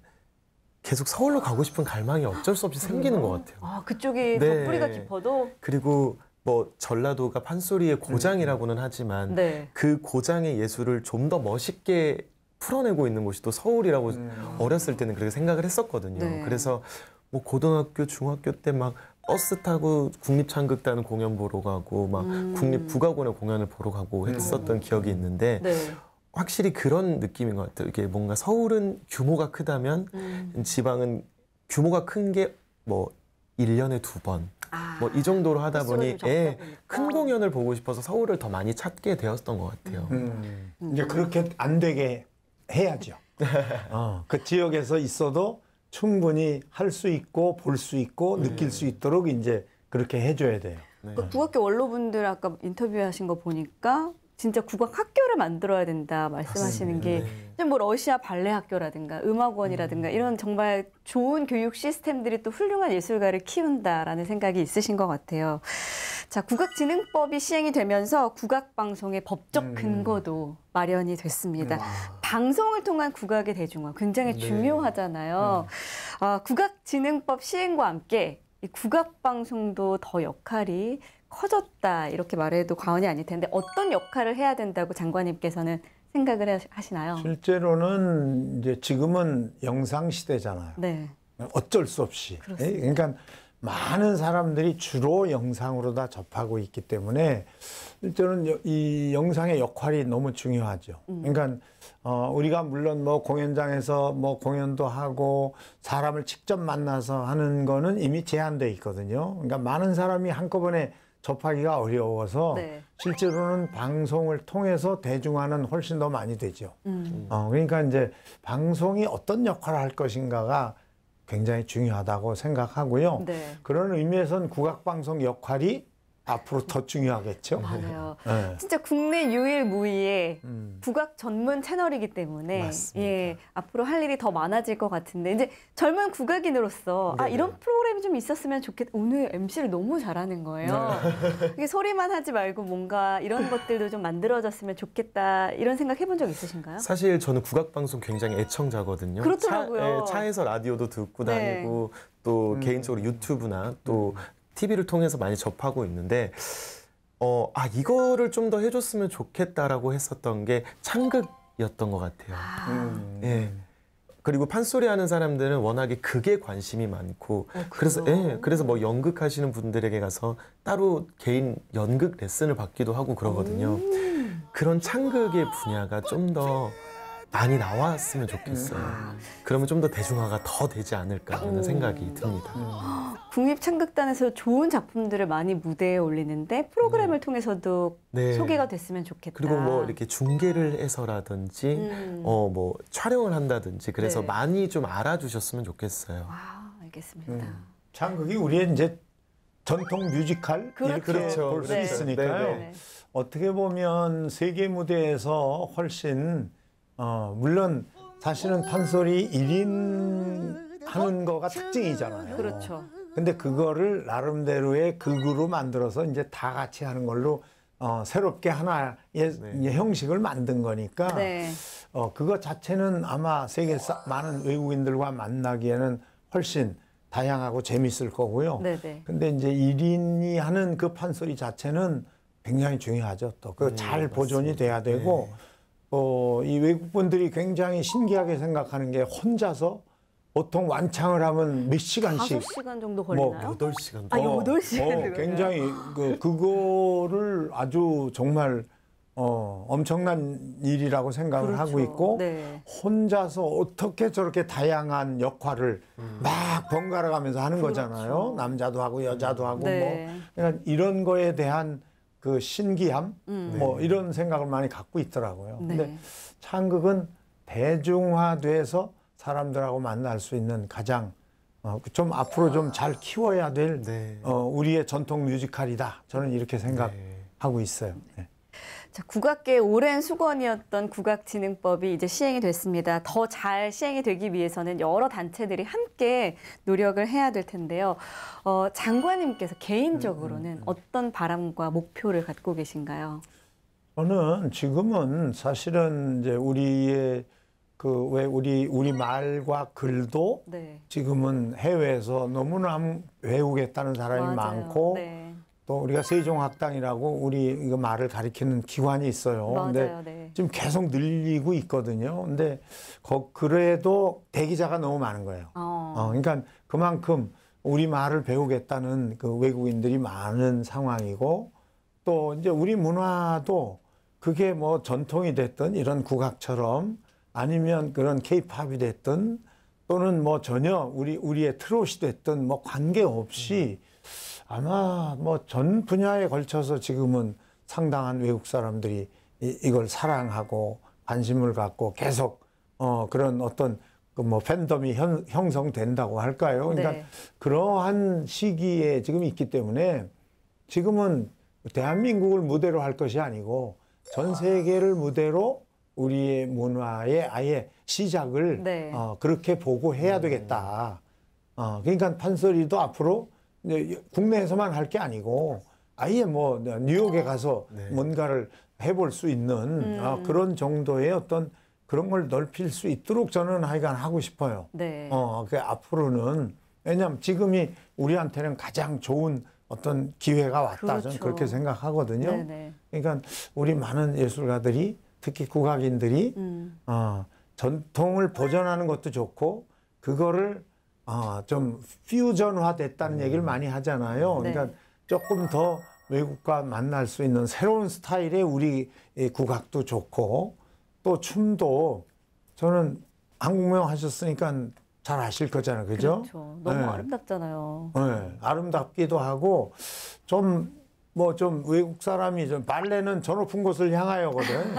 계속 서울로 가고 싶은 갈망이 어쩔 수 없이 생기는 것 같아요. 아, 그쪽이 네. 더 뿌리가 깊어도 그리고 뭐 전라도가 판소리의 고장이라고는 하지만 네. 그 고장의 예술을 좀 더 멋있게 풀어내고 있는 곳이 또 서울이라고 어렸을 때는 그렇게 생각을 했었거든요. 네. 그래서 뭐 고등학교, 중학교 때 막 버스 타고 국립창극단 공연 보러 가고 막 음. 국립국악원의 공연을 보러 가고 했었던 기억이 있는데 네. 확실히 그런 느낌인 것 같아요. 이게 뭔가 서울은 규모가 크다면 음. 지방은 규모가 큰 게 뭐 일 년에 두 번, 뭐 이 정도로 하다 보니 횟수가 좀 예, 적다 보니까. 큰 공연을 보고 싶어서 서울을 더 많이 찾게 되었던 것 같아요. 음, 이제 그렇게 안 되게 해야죠. 어, 그 지역에서 있어도 충분히 할 수 있고 볼 수 있고 느낄 수 있도록 이제 그렇게 해줘야 돼요. 네. 그 국악계 원로분들 아까 인터뷰하신 거 보니까 진짜 국악 학교를 만들어야 된다 말씀하시는 게 뭐 러시아 발레 학교라든가 음악원이라든가 이런 정말 좋은 교육 시스템들이 또 훌륭한 예술가를 키운다라는 생각이 있으신 것 같아요. 자, 국악진흥법이 시행이 되면서 국악방송의 법적 근거도 마련이 됐습니다. 방송을 통한 국악의 대중화 굉장히 네. 중요하잖아요. 아, 국악진흥법 시행과 함께 이 국악방송도 더 역할이 커졌다 이렇게 말해도 과언이 아닐 텐데 어떤 역할을 해야 된다고 장관님께서는 생각을 하시나요? 실제로는 이제 지금은 영상 시대잖아요. 네. 어쩔 수 없이. 그렇습니다. 그러니까 많은 사람들이 주로 영상으로 다 접하고 있기 때문에 저는 이 영상의 역할이 너무 중요하죠. 음. 그러니까 어, 우리가 물론 뭐 공연장에서 뭐 공연도 하고 사람을 직접 만나서 하는 거는 이미 제한돼 있거든요. 그러니까 많은 사람이 한꺼번에 접하기가 어려워서 네. 실제로는 방송을 통해서 대중화는 훨씬 더 많이 되죠. 음. 어, 그러니까 이제 방송이 어떤 역할을 할 것인가가 굉장히 중요하다고 생각하고요. 네. 그런 의미에선 국악방송 역할이 앞으로 더 중요하겠죠. 맞아요. 네. 진짜 국내 유일무이의 음. 국악 전문 채널이기 때문에 맞습니다. 예, 앞으로 할 일이 더 많아질 것 같은데 이제 젊은 국악인으로서 아 네네. 이런 프로그램이 좀 있었으면 좋겠다. 오늘 엠씨를 너무 잘하는 거예요. 이게 소리만 하지 말고 뭔가 이런 것들도 좀 만들어졌으면 좋겠다 이런 생각 해본 적 있으신가요? 사실 저는 국악방송 굉장히 애청자거든요. 그렇더라고요. 차, 예, 차에서 라디오도 듣고 네. 다니고 또 음. 개인적으로 유튜브나 또 티비를 통해서 많이 접하고 있는데 어, 아 이거를 좀 더 해줬으면 좋겠다라고 했었던 게 창극이었던 것 같아요. 음. 예. 그리고 판소리 하는 사람들은 워낙에 극에 관심이 많고 그래서 예, 그래서 뭐 연극하시는 분들에게 가서 따로 개인 연극 레슨을 받기도 하고 그러거든요. 그런 창극의 분야가 좀 더 많이 나왔으면 좋겠어요. 그러면 좀 더 대중화가 더 되지 않을까 하는 생각이 듭니다. 국립창극단에서 좋은 작품들을 많이 무대에 올리는데 프로그램을 통해서도 네. 소개가 됐으면 좋겠다. 그리고 뭐 이렇게 중계를 해서라든지 음. 어 뭐 촬영을 한다든지 그래서 네. 많이 좀 알아주셨으면 좋겠어요. 아, 알겠습니다. 음. 창극이 우리의 이제 전통 뮤지컬 그렇죠. 이렇게 그렇죠. 볼 수 네. 있으니까요. 네, 어떻게 보면 세계 무대에서 훨씬 어, 물론 사실은 판소리 일 인 하는 거가 특징이잖아요. 그렇죠. 근데 그거를 나름대로의 극으로 만들어서 이제 다 같이 하는 걸로 어, 새롭게 하나의 이제 형식을 만든 거니까 네. 어, 그것 자체는 아마 세계 사- 많은 외국인들과 만나기에는 훨씬 다양하고 재밌을 거고요. 네네. 근데 이제 일 인이 하는 그 판소리 자체는 굉장히 중요하죠. 또 그 잘 보존이 돼야 되고 어, 이 외국 분들이 굉장히 신기하게 생각하는 게 혼자서 보통 완창을 하면 몇 시간씩 다섯 시간 정도 뭐 걸리나요? 여덟 시간 아, 여덟 시간. 굉장히 그 그거를 아주 정말 어, 엄청난 일이라고 생각을 그렇죠. 하고 있고 네. 혼자서 어떻게 저렇게 다양한 역할을 막 번갈아 가면서 하는 거잖아요. 남자도 하고 여자도 하고 그렇죠. 네. 뭐 그러니까 이런 거에 대한 그 신기함 음. 뭐 이런 생각을 많이 갖고 있더라고요. 네. 근데 창극은 대중화돼서 사람들하고 만날 수 있는 가장 어, 좀 앞으로 좀 잘 키워야 될 네. 어, 우리의 전통 뮤지컬이다. 저는 이렇게 생각하고 있어요. 네. 자, 국악계의 오랜 수건이었던 국악진흥법이 이제 시행이 됐습니다. 더 잘 시행이 되기 위해서는 여러 단체들이 함께 노력을 해야 될 텐데요. 어, 장관님께서 개인적으로는 어떤 바람과 목표를 갖고 계신가요? 저는 지금은 사실은 이제 우리의 그 왜 우리 우리 말과 글도 네. 지금은 해외에서 너무나 외우겠다는 사람이 맞아요. 많고 네. 또 우리가 세종학당이라고 우리 이거 말을 가리키는 기관이 있어요. 맞아요. 근데 네. 지금 계속 늘리고 있거든요. 근데 거, 그래도 대기자가 너무 많은 거예요. 어. 어, 그러니까 그만큼 우리 말을 배우겠다는 그 외국인들이 많은 상황이고 또 이제 우리 문화도 그게 뭐 전통이 됐든 이런 국악처럼 아니면 그런 케이팝이 됐든 또는 뭐 전혀 우리 우리의 트롯이 됐든 뭐 관계없이 아마 뭐 전 분야에 걸쳐서 지금은 상당한 외국 사람들이 이, 이걸 사랑하고 관심을 갖고 계속 어 그런 어떤 그 뭐 팬덤이 현, 형성된다고 할까요? 그러니까 네. 그러한 시기에 지금 있기 때문에 지금은 대한민국을 무대로 할 것이 아니고 전 세계를 무대로 우리의 문화의 아예 시작을 네. 어, 그렇게 보고 해야 되겠다. 어, 그러니까 판소리도 앞으로 이제 국내에서만 할 게 아니고 아예 뭐 뉴욕에 가서 네. 뭔가를 해볼 수 있는 음. 어, 그런 정도의 어떤 그런 걸 넓힐 수 있도록 저는 하여간 하고 싶어요. 네. 어, 그 앞으로는 왜냐하면 지금이 우리한테는 가장 좋은 어떤 기회가 왔다. 그렇죠. 저는 그렇게 생각하거든요. 네네. 그러니까 우리 많은 예술가들이 특히 국악인들이 음. 어, 전통을 보존하는 것도 좋고 그거를 어, 좀 퓨전화 됐다는 얘기를 많이 하잖아요. 네. 그러니까 조금 더 외국과 만날 수 있는 새로운 스타일의 우리 국악도 좋고 또 춤도 저는 한국무용 하셨으니까 잘 아실 거잖아요. 그죠? 그렇죠. 너무 네. 아름답잖아요. 네. 아름답기도 하고 좀 뭐 좀 외국 사람이 좀 발레는 저 높은 곳을 향하여거든.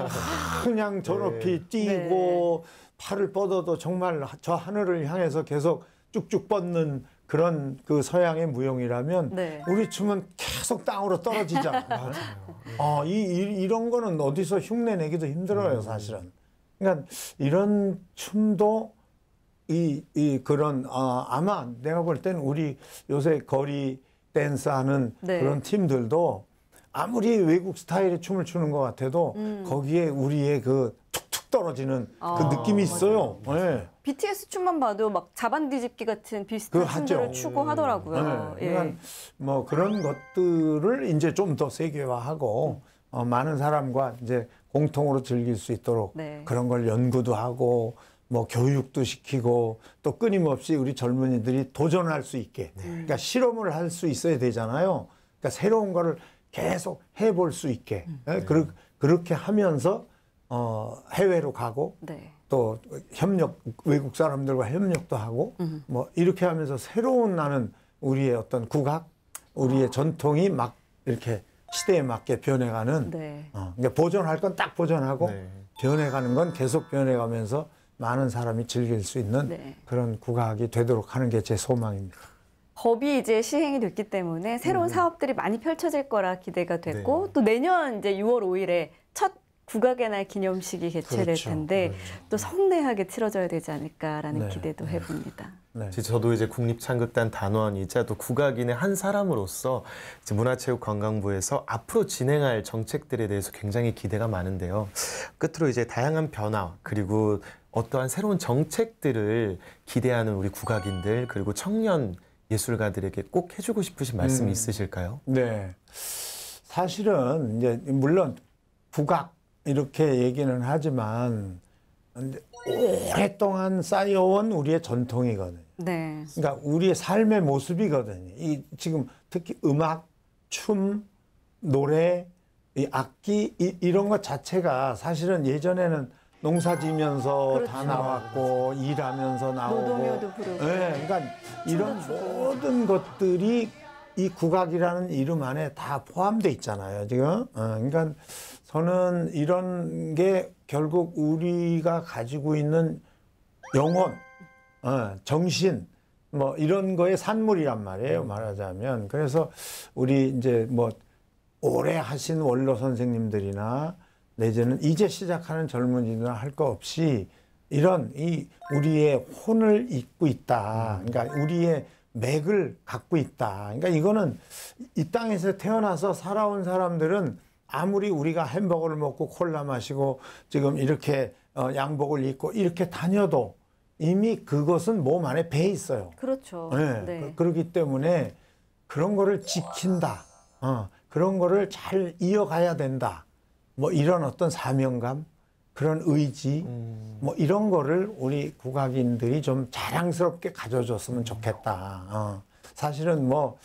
그냥 저 높이 뛰고 네. 팔을 뻗어도 정말 저 하늘을 향해서 계속 쭉쭉 뻗는 그런 그 서양의 무용이라면 네. 우리 춤은 계속 땅으로 떨어지잖아요. 맞아요. 어, 이, 이, 이런 거는 어디서 흉내 내기도 힘들어요, 사실은. 그러니까 이런 춤도 이, 이 그런 어, 아마 내가 볼 때는 우리 요새 거리 댄스 하는 네. 그런 팀들도 아무리 외국 스타일의 춤을 추는 것 같아도 음. 거기에 우리의 그 툭툭 떨어지는 아, 그 느낌이 있어요. 네. 비티에스 춤만 봐도 막 자반 뒤집기 같은 비슷한 그거 춤들을 하죠. 추고 하더라고요. 네. 예. 그러니까 뭐 그런 것들을 이제 좀 더 세계화하고 어, 많은 사람과 이제 공통으로 즐길 수 있도록 네. 그런 걸 연구도 하고 뭐 교육도 시키고 또 끊임없이 우리 젊은이들이 도전할 수 있게 그러니까 실험을 할 수 있어야 되잖아요. 그러니까 새로운 거를 계속 해볼 수 있게 네. 그르, 그렇게 하면서 어, 해외로 가고 네. 또 협력 외국 사람들과 협력도 하고 음. 뭐 이렇게 하면서 새로운 나는 우리의 어떤 국악 우리의 전통이 막 이렇게 시대에 맞게 변해가는 네. 어, 그러니까 보존할 건 딱 보존하고 네. 변해가는 건 계속 변해가면서 많은 사람이 즐길 수 있는 네. 그런 국악이 되도록 하는 게 제 소망입니다. 법이 이제 시행이 됐기 때문에 새로운 음. 사업들이 많이 펼쳐질 거라 기대가 됐고 네. 또 내년 이제 유월 오일에 첫 국악의 날 기념식이 개최될 그렇죠. 텐데 또 성대하게 치러져야 되지 않을까라는 네. 기대도 해봅니다. 네. 저도 이제 국립창극단 단원이자 또 국악인의 한 사람으로서 이제 문화체육관광부에서 앞으로 진행할 정책들에 대해서 굉장히 기대가 많은데요. 끝으로 이제 다양한 변화 그리고 어떠한 새로운 정책들을 기대하는 우리 국악인들 그리고 청년 예술가들에게 꼭 해주고 싶으신 말씀이 음. 있으실까요? 네. 사실은 이제 물론 국악 이렇게 얘기는 하지만 이제 오랫동안 쌓여온 우리의 전통이거든요. 네. 그러니까 우리의 삶의 모습이거든요. 이 지금 특히 음악, 춤, 노래, 이 악기 이, 이런 것 자체가 사실은 예전에는 농사 지면서 그렇죠. 다 나왔고 일하면서 나오고 노동요도 부르고. 네, 그러니까 이런 모든 것들이 이 국악이라는 이름 안에 다 포함돼 있잖아요, 지금. 어, 그러니까 저는 이런 게 결국 우리가 가지고 있는 영혼, 어, 정신, 뭐 이런 거의 산물이란 말이에요, 말하자면. 그래서 우리 이제 뭐 오래 하신 원로 선생님들이나 내지는 이제 시작하는 젊은이들은 할 거 없이 이런 이 우리의 혼을 잇고 있다. 그러니까 우리의 맥을 갖고 있다. 그러니까 이거는 이 땅에서 태어나서 살아온 사람들은 아무리 우리가 햄버거를 먹고 콜라 마시고 지금 이렇게 어, 양복을 입고 이렇게 다녀도 이미 그것은 몸 안에 배 있어요. 그렇죠. 네. 네. 그, 그렇기 때문에 그런 거를 지킨다. 어, 그런 거를 잘 이어가야 된다. 뭐 이런 어떤 사명감, 그런 의지, 음. 뭐 이런 거를 우리 국악인들이 좀 자랑스럽게 가져줬으면 좋겠다. 어. 사실은 뭐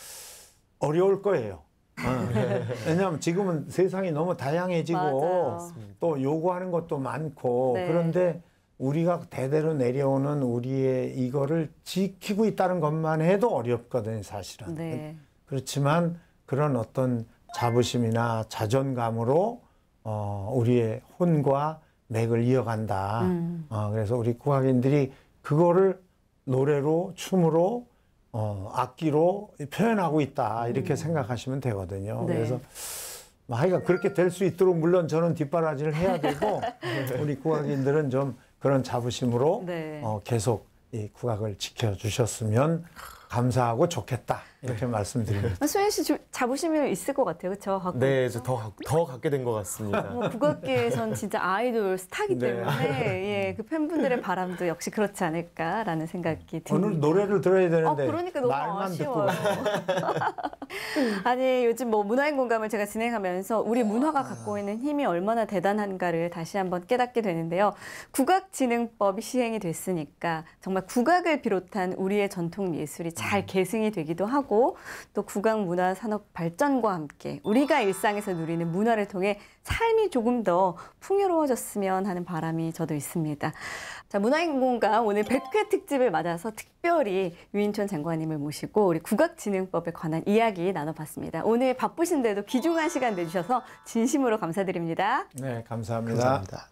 어려울 거예요. 어. 왜냐하면 지금은 세상이 너무 다양해지고 맞아요. 또 요구하는 것도 많고 네. 그런데 우리가 대대로 내려오는 우리의 이거를 지키고 있다는 것만 해도 어렵거든요, 사실은. 네. 그렇지만 그런 어떤 자부심이나 자존감으로 어, 우리의 혼과 맥을 이어간다. 음. 어, 그래서 우리 국악인들이 그거를 노래로, 춤으로, 어, 악기로 표현하고 있다. 이렇게 음. 생각하시면 되거든요. 네. 그래서 뭐 하여간 그렇게 될 수 있도록 물론 저는 뒷바라지를 해야 되고 우리 국악인들은 좀 그런 자부심으로 네. 어, 계속 이 국악을 지켜주셨으면 감사하고 좋겠다. 이렇게 말씀드립니다. 수현 씨 주- 자부심이 있을 것 같아요, 그렇죠? 네, 더, 더 갖게 된 것 같습니다. 뭐 국악계에선 진짜 아이돌 스타기 네. 때문에 예, 그 팬분들의 바람도 역시 그렇지 않을까라는 생각이 듭니다. 오늘 노래를 들어야 되는데 어, 그러니까 너무 말만 아쉬워요. 듣고 아니 요즘 뭐 문화인 공감을 제가 진행하면서 우리 문화가 갖고 있는 힘이 얼마나 대단한가를 다시 한번 깨닫게 되는데요. 국악진흥법이 시행이 됐으니까 정말 국악을 비롯한 우리의 전통 예술이 잘 계승이 되기도 하고 또 국악 문화 산업 발전과 함께 우리가 일상에서 누리는 문화를 통해 삶이 조금 더 풍요로워졌으면 하는 바람이 저도 있습니다. 자, 문화인 공감 오늘 백 회 특집을 맞아서 특별히 유인촌 장관님을 모시고 우리 국악진흥법에 관한 이야기 나눠봤습니다. 오늘 바쁘신데도 귀중한 시간 내주셔서 진심으로 감사드립니다. 네, 감사합니다. 감사합니다.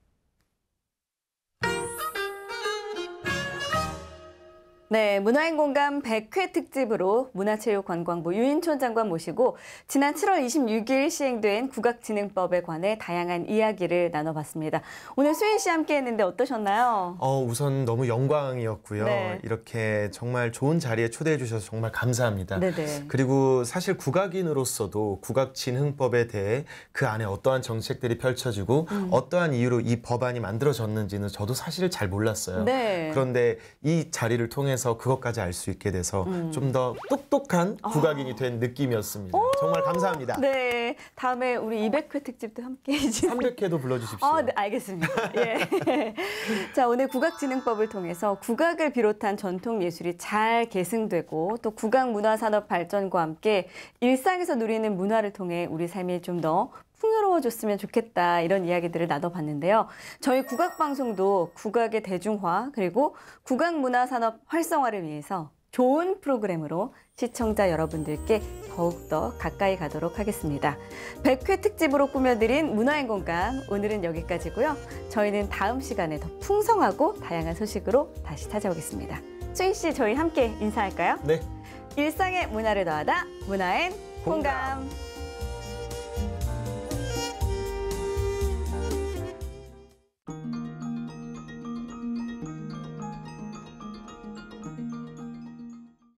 네, 문화인 공감 백 회 특집으로 문화체육관광부 유인촌 장관 모시고 지난 칠월 이십육일 시행된 국악진흥법에 관해 다양한 이야기를 나눠봤습니다. 오늘 수인 씨 함께 했는데 어떠셨나요? 어, 우선 너무 영광이었고요. 네. 이렇게 정말 좋은 자리에 초대해 주셔서 정말 감사합니다. 네네. 그리고 사실 국악인으로서도 국악진흥법에 대해 그 안에 어떠한 정책들이 펼쳐지고 음. 어떠한 이유로 이 법안이 만들어졌는지는 저도 사실 잘 몰랐어요. 네. 그런데 이 자리를 통해서 그것까지 알 수 있게 돼서 음. 좀 더 똑똑한 국악인이 된 느낌이었습니다. 정말 감사합니다. 네, 다음에 우리 이백 회 특집도 함께 해주세요. 삼백 회도 불러주십시오. 아, 네, 알겠습니다. 예. 자, 오늘 국악진흥법을 통해서 국악을 비롯한 전통 예술이 잘 계승되고 또 국악 문화 산업 발전과 함께 일상에서 누리는 문화를 통해 우리 삶이 좀 더 풍요로워졌으면 좋겠다 이런 이야기들을 나눠봤는데요. 저희 국악방송도 국악의 대중화 그리고 국악문화산업 활성화를 위해서 좋은 프로그램으로 시청자 여러분들께 더욱더 가까이 가도록 하겠습니다. 백 회 특집으로 꾸며드린 문화인 공감 오늘은 여기까지고요. 저희는 다음 시간에 더 풍성하고 다양한 소식으로 다시 찾아오겠습니다. 수인 씨 저희 함께 인사할까요? 네. 일상의 문화를 더하다 문화인 공감.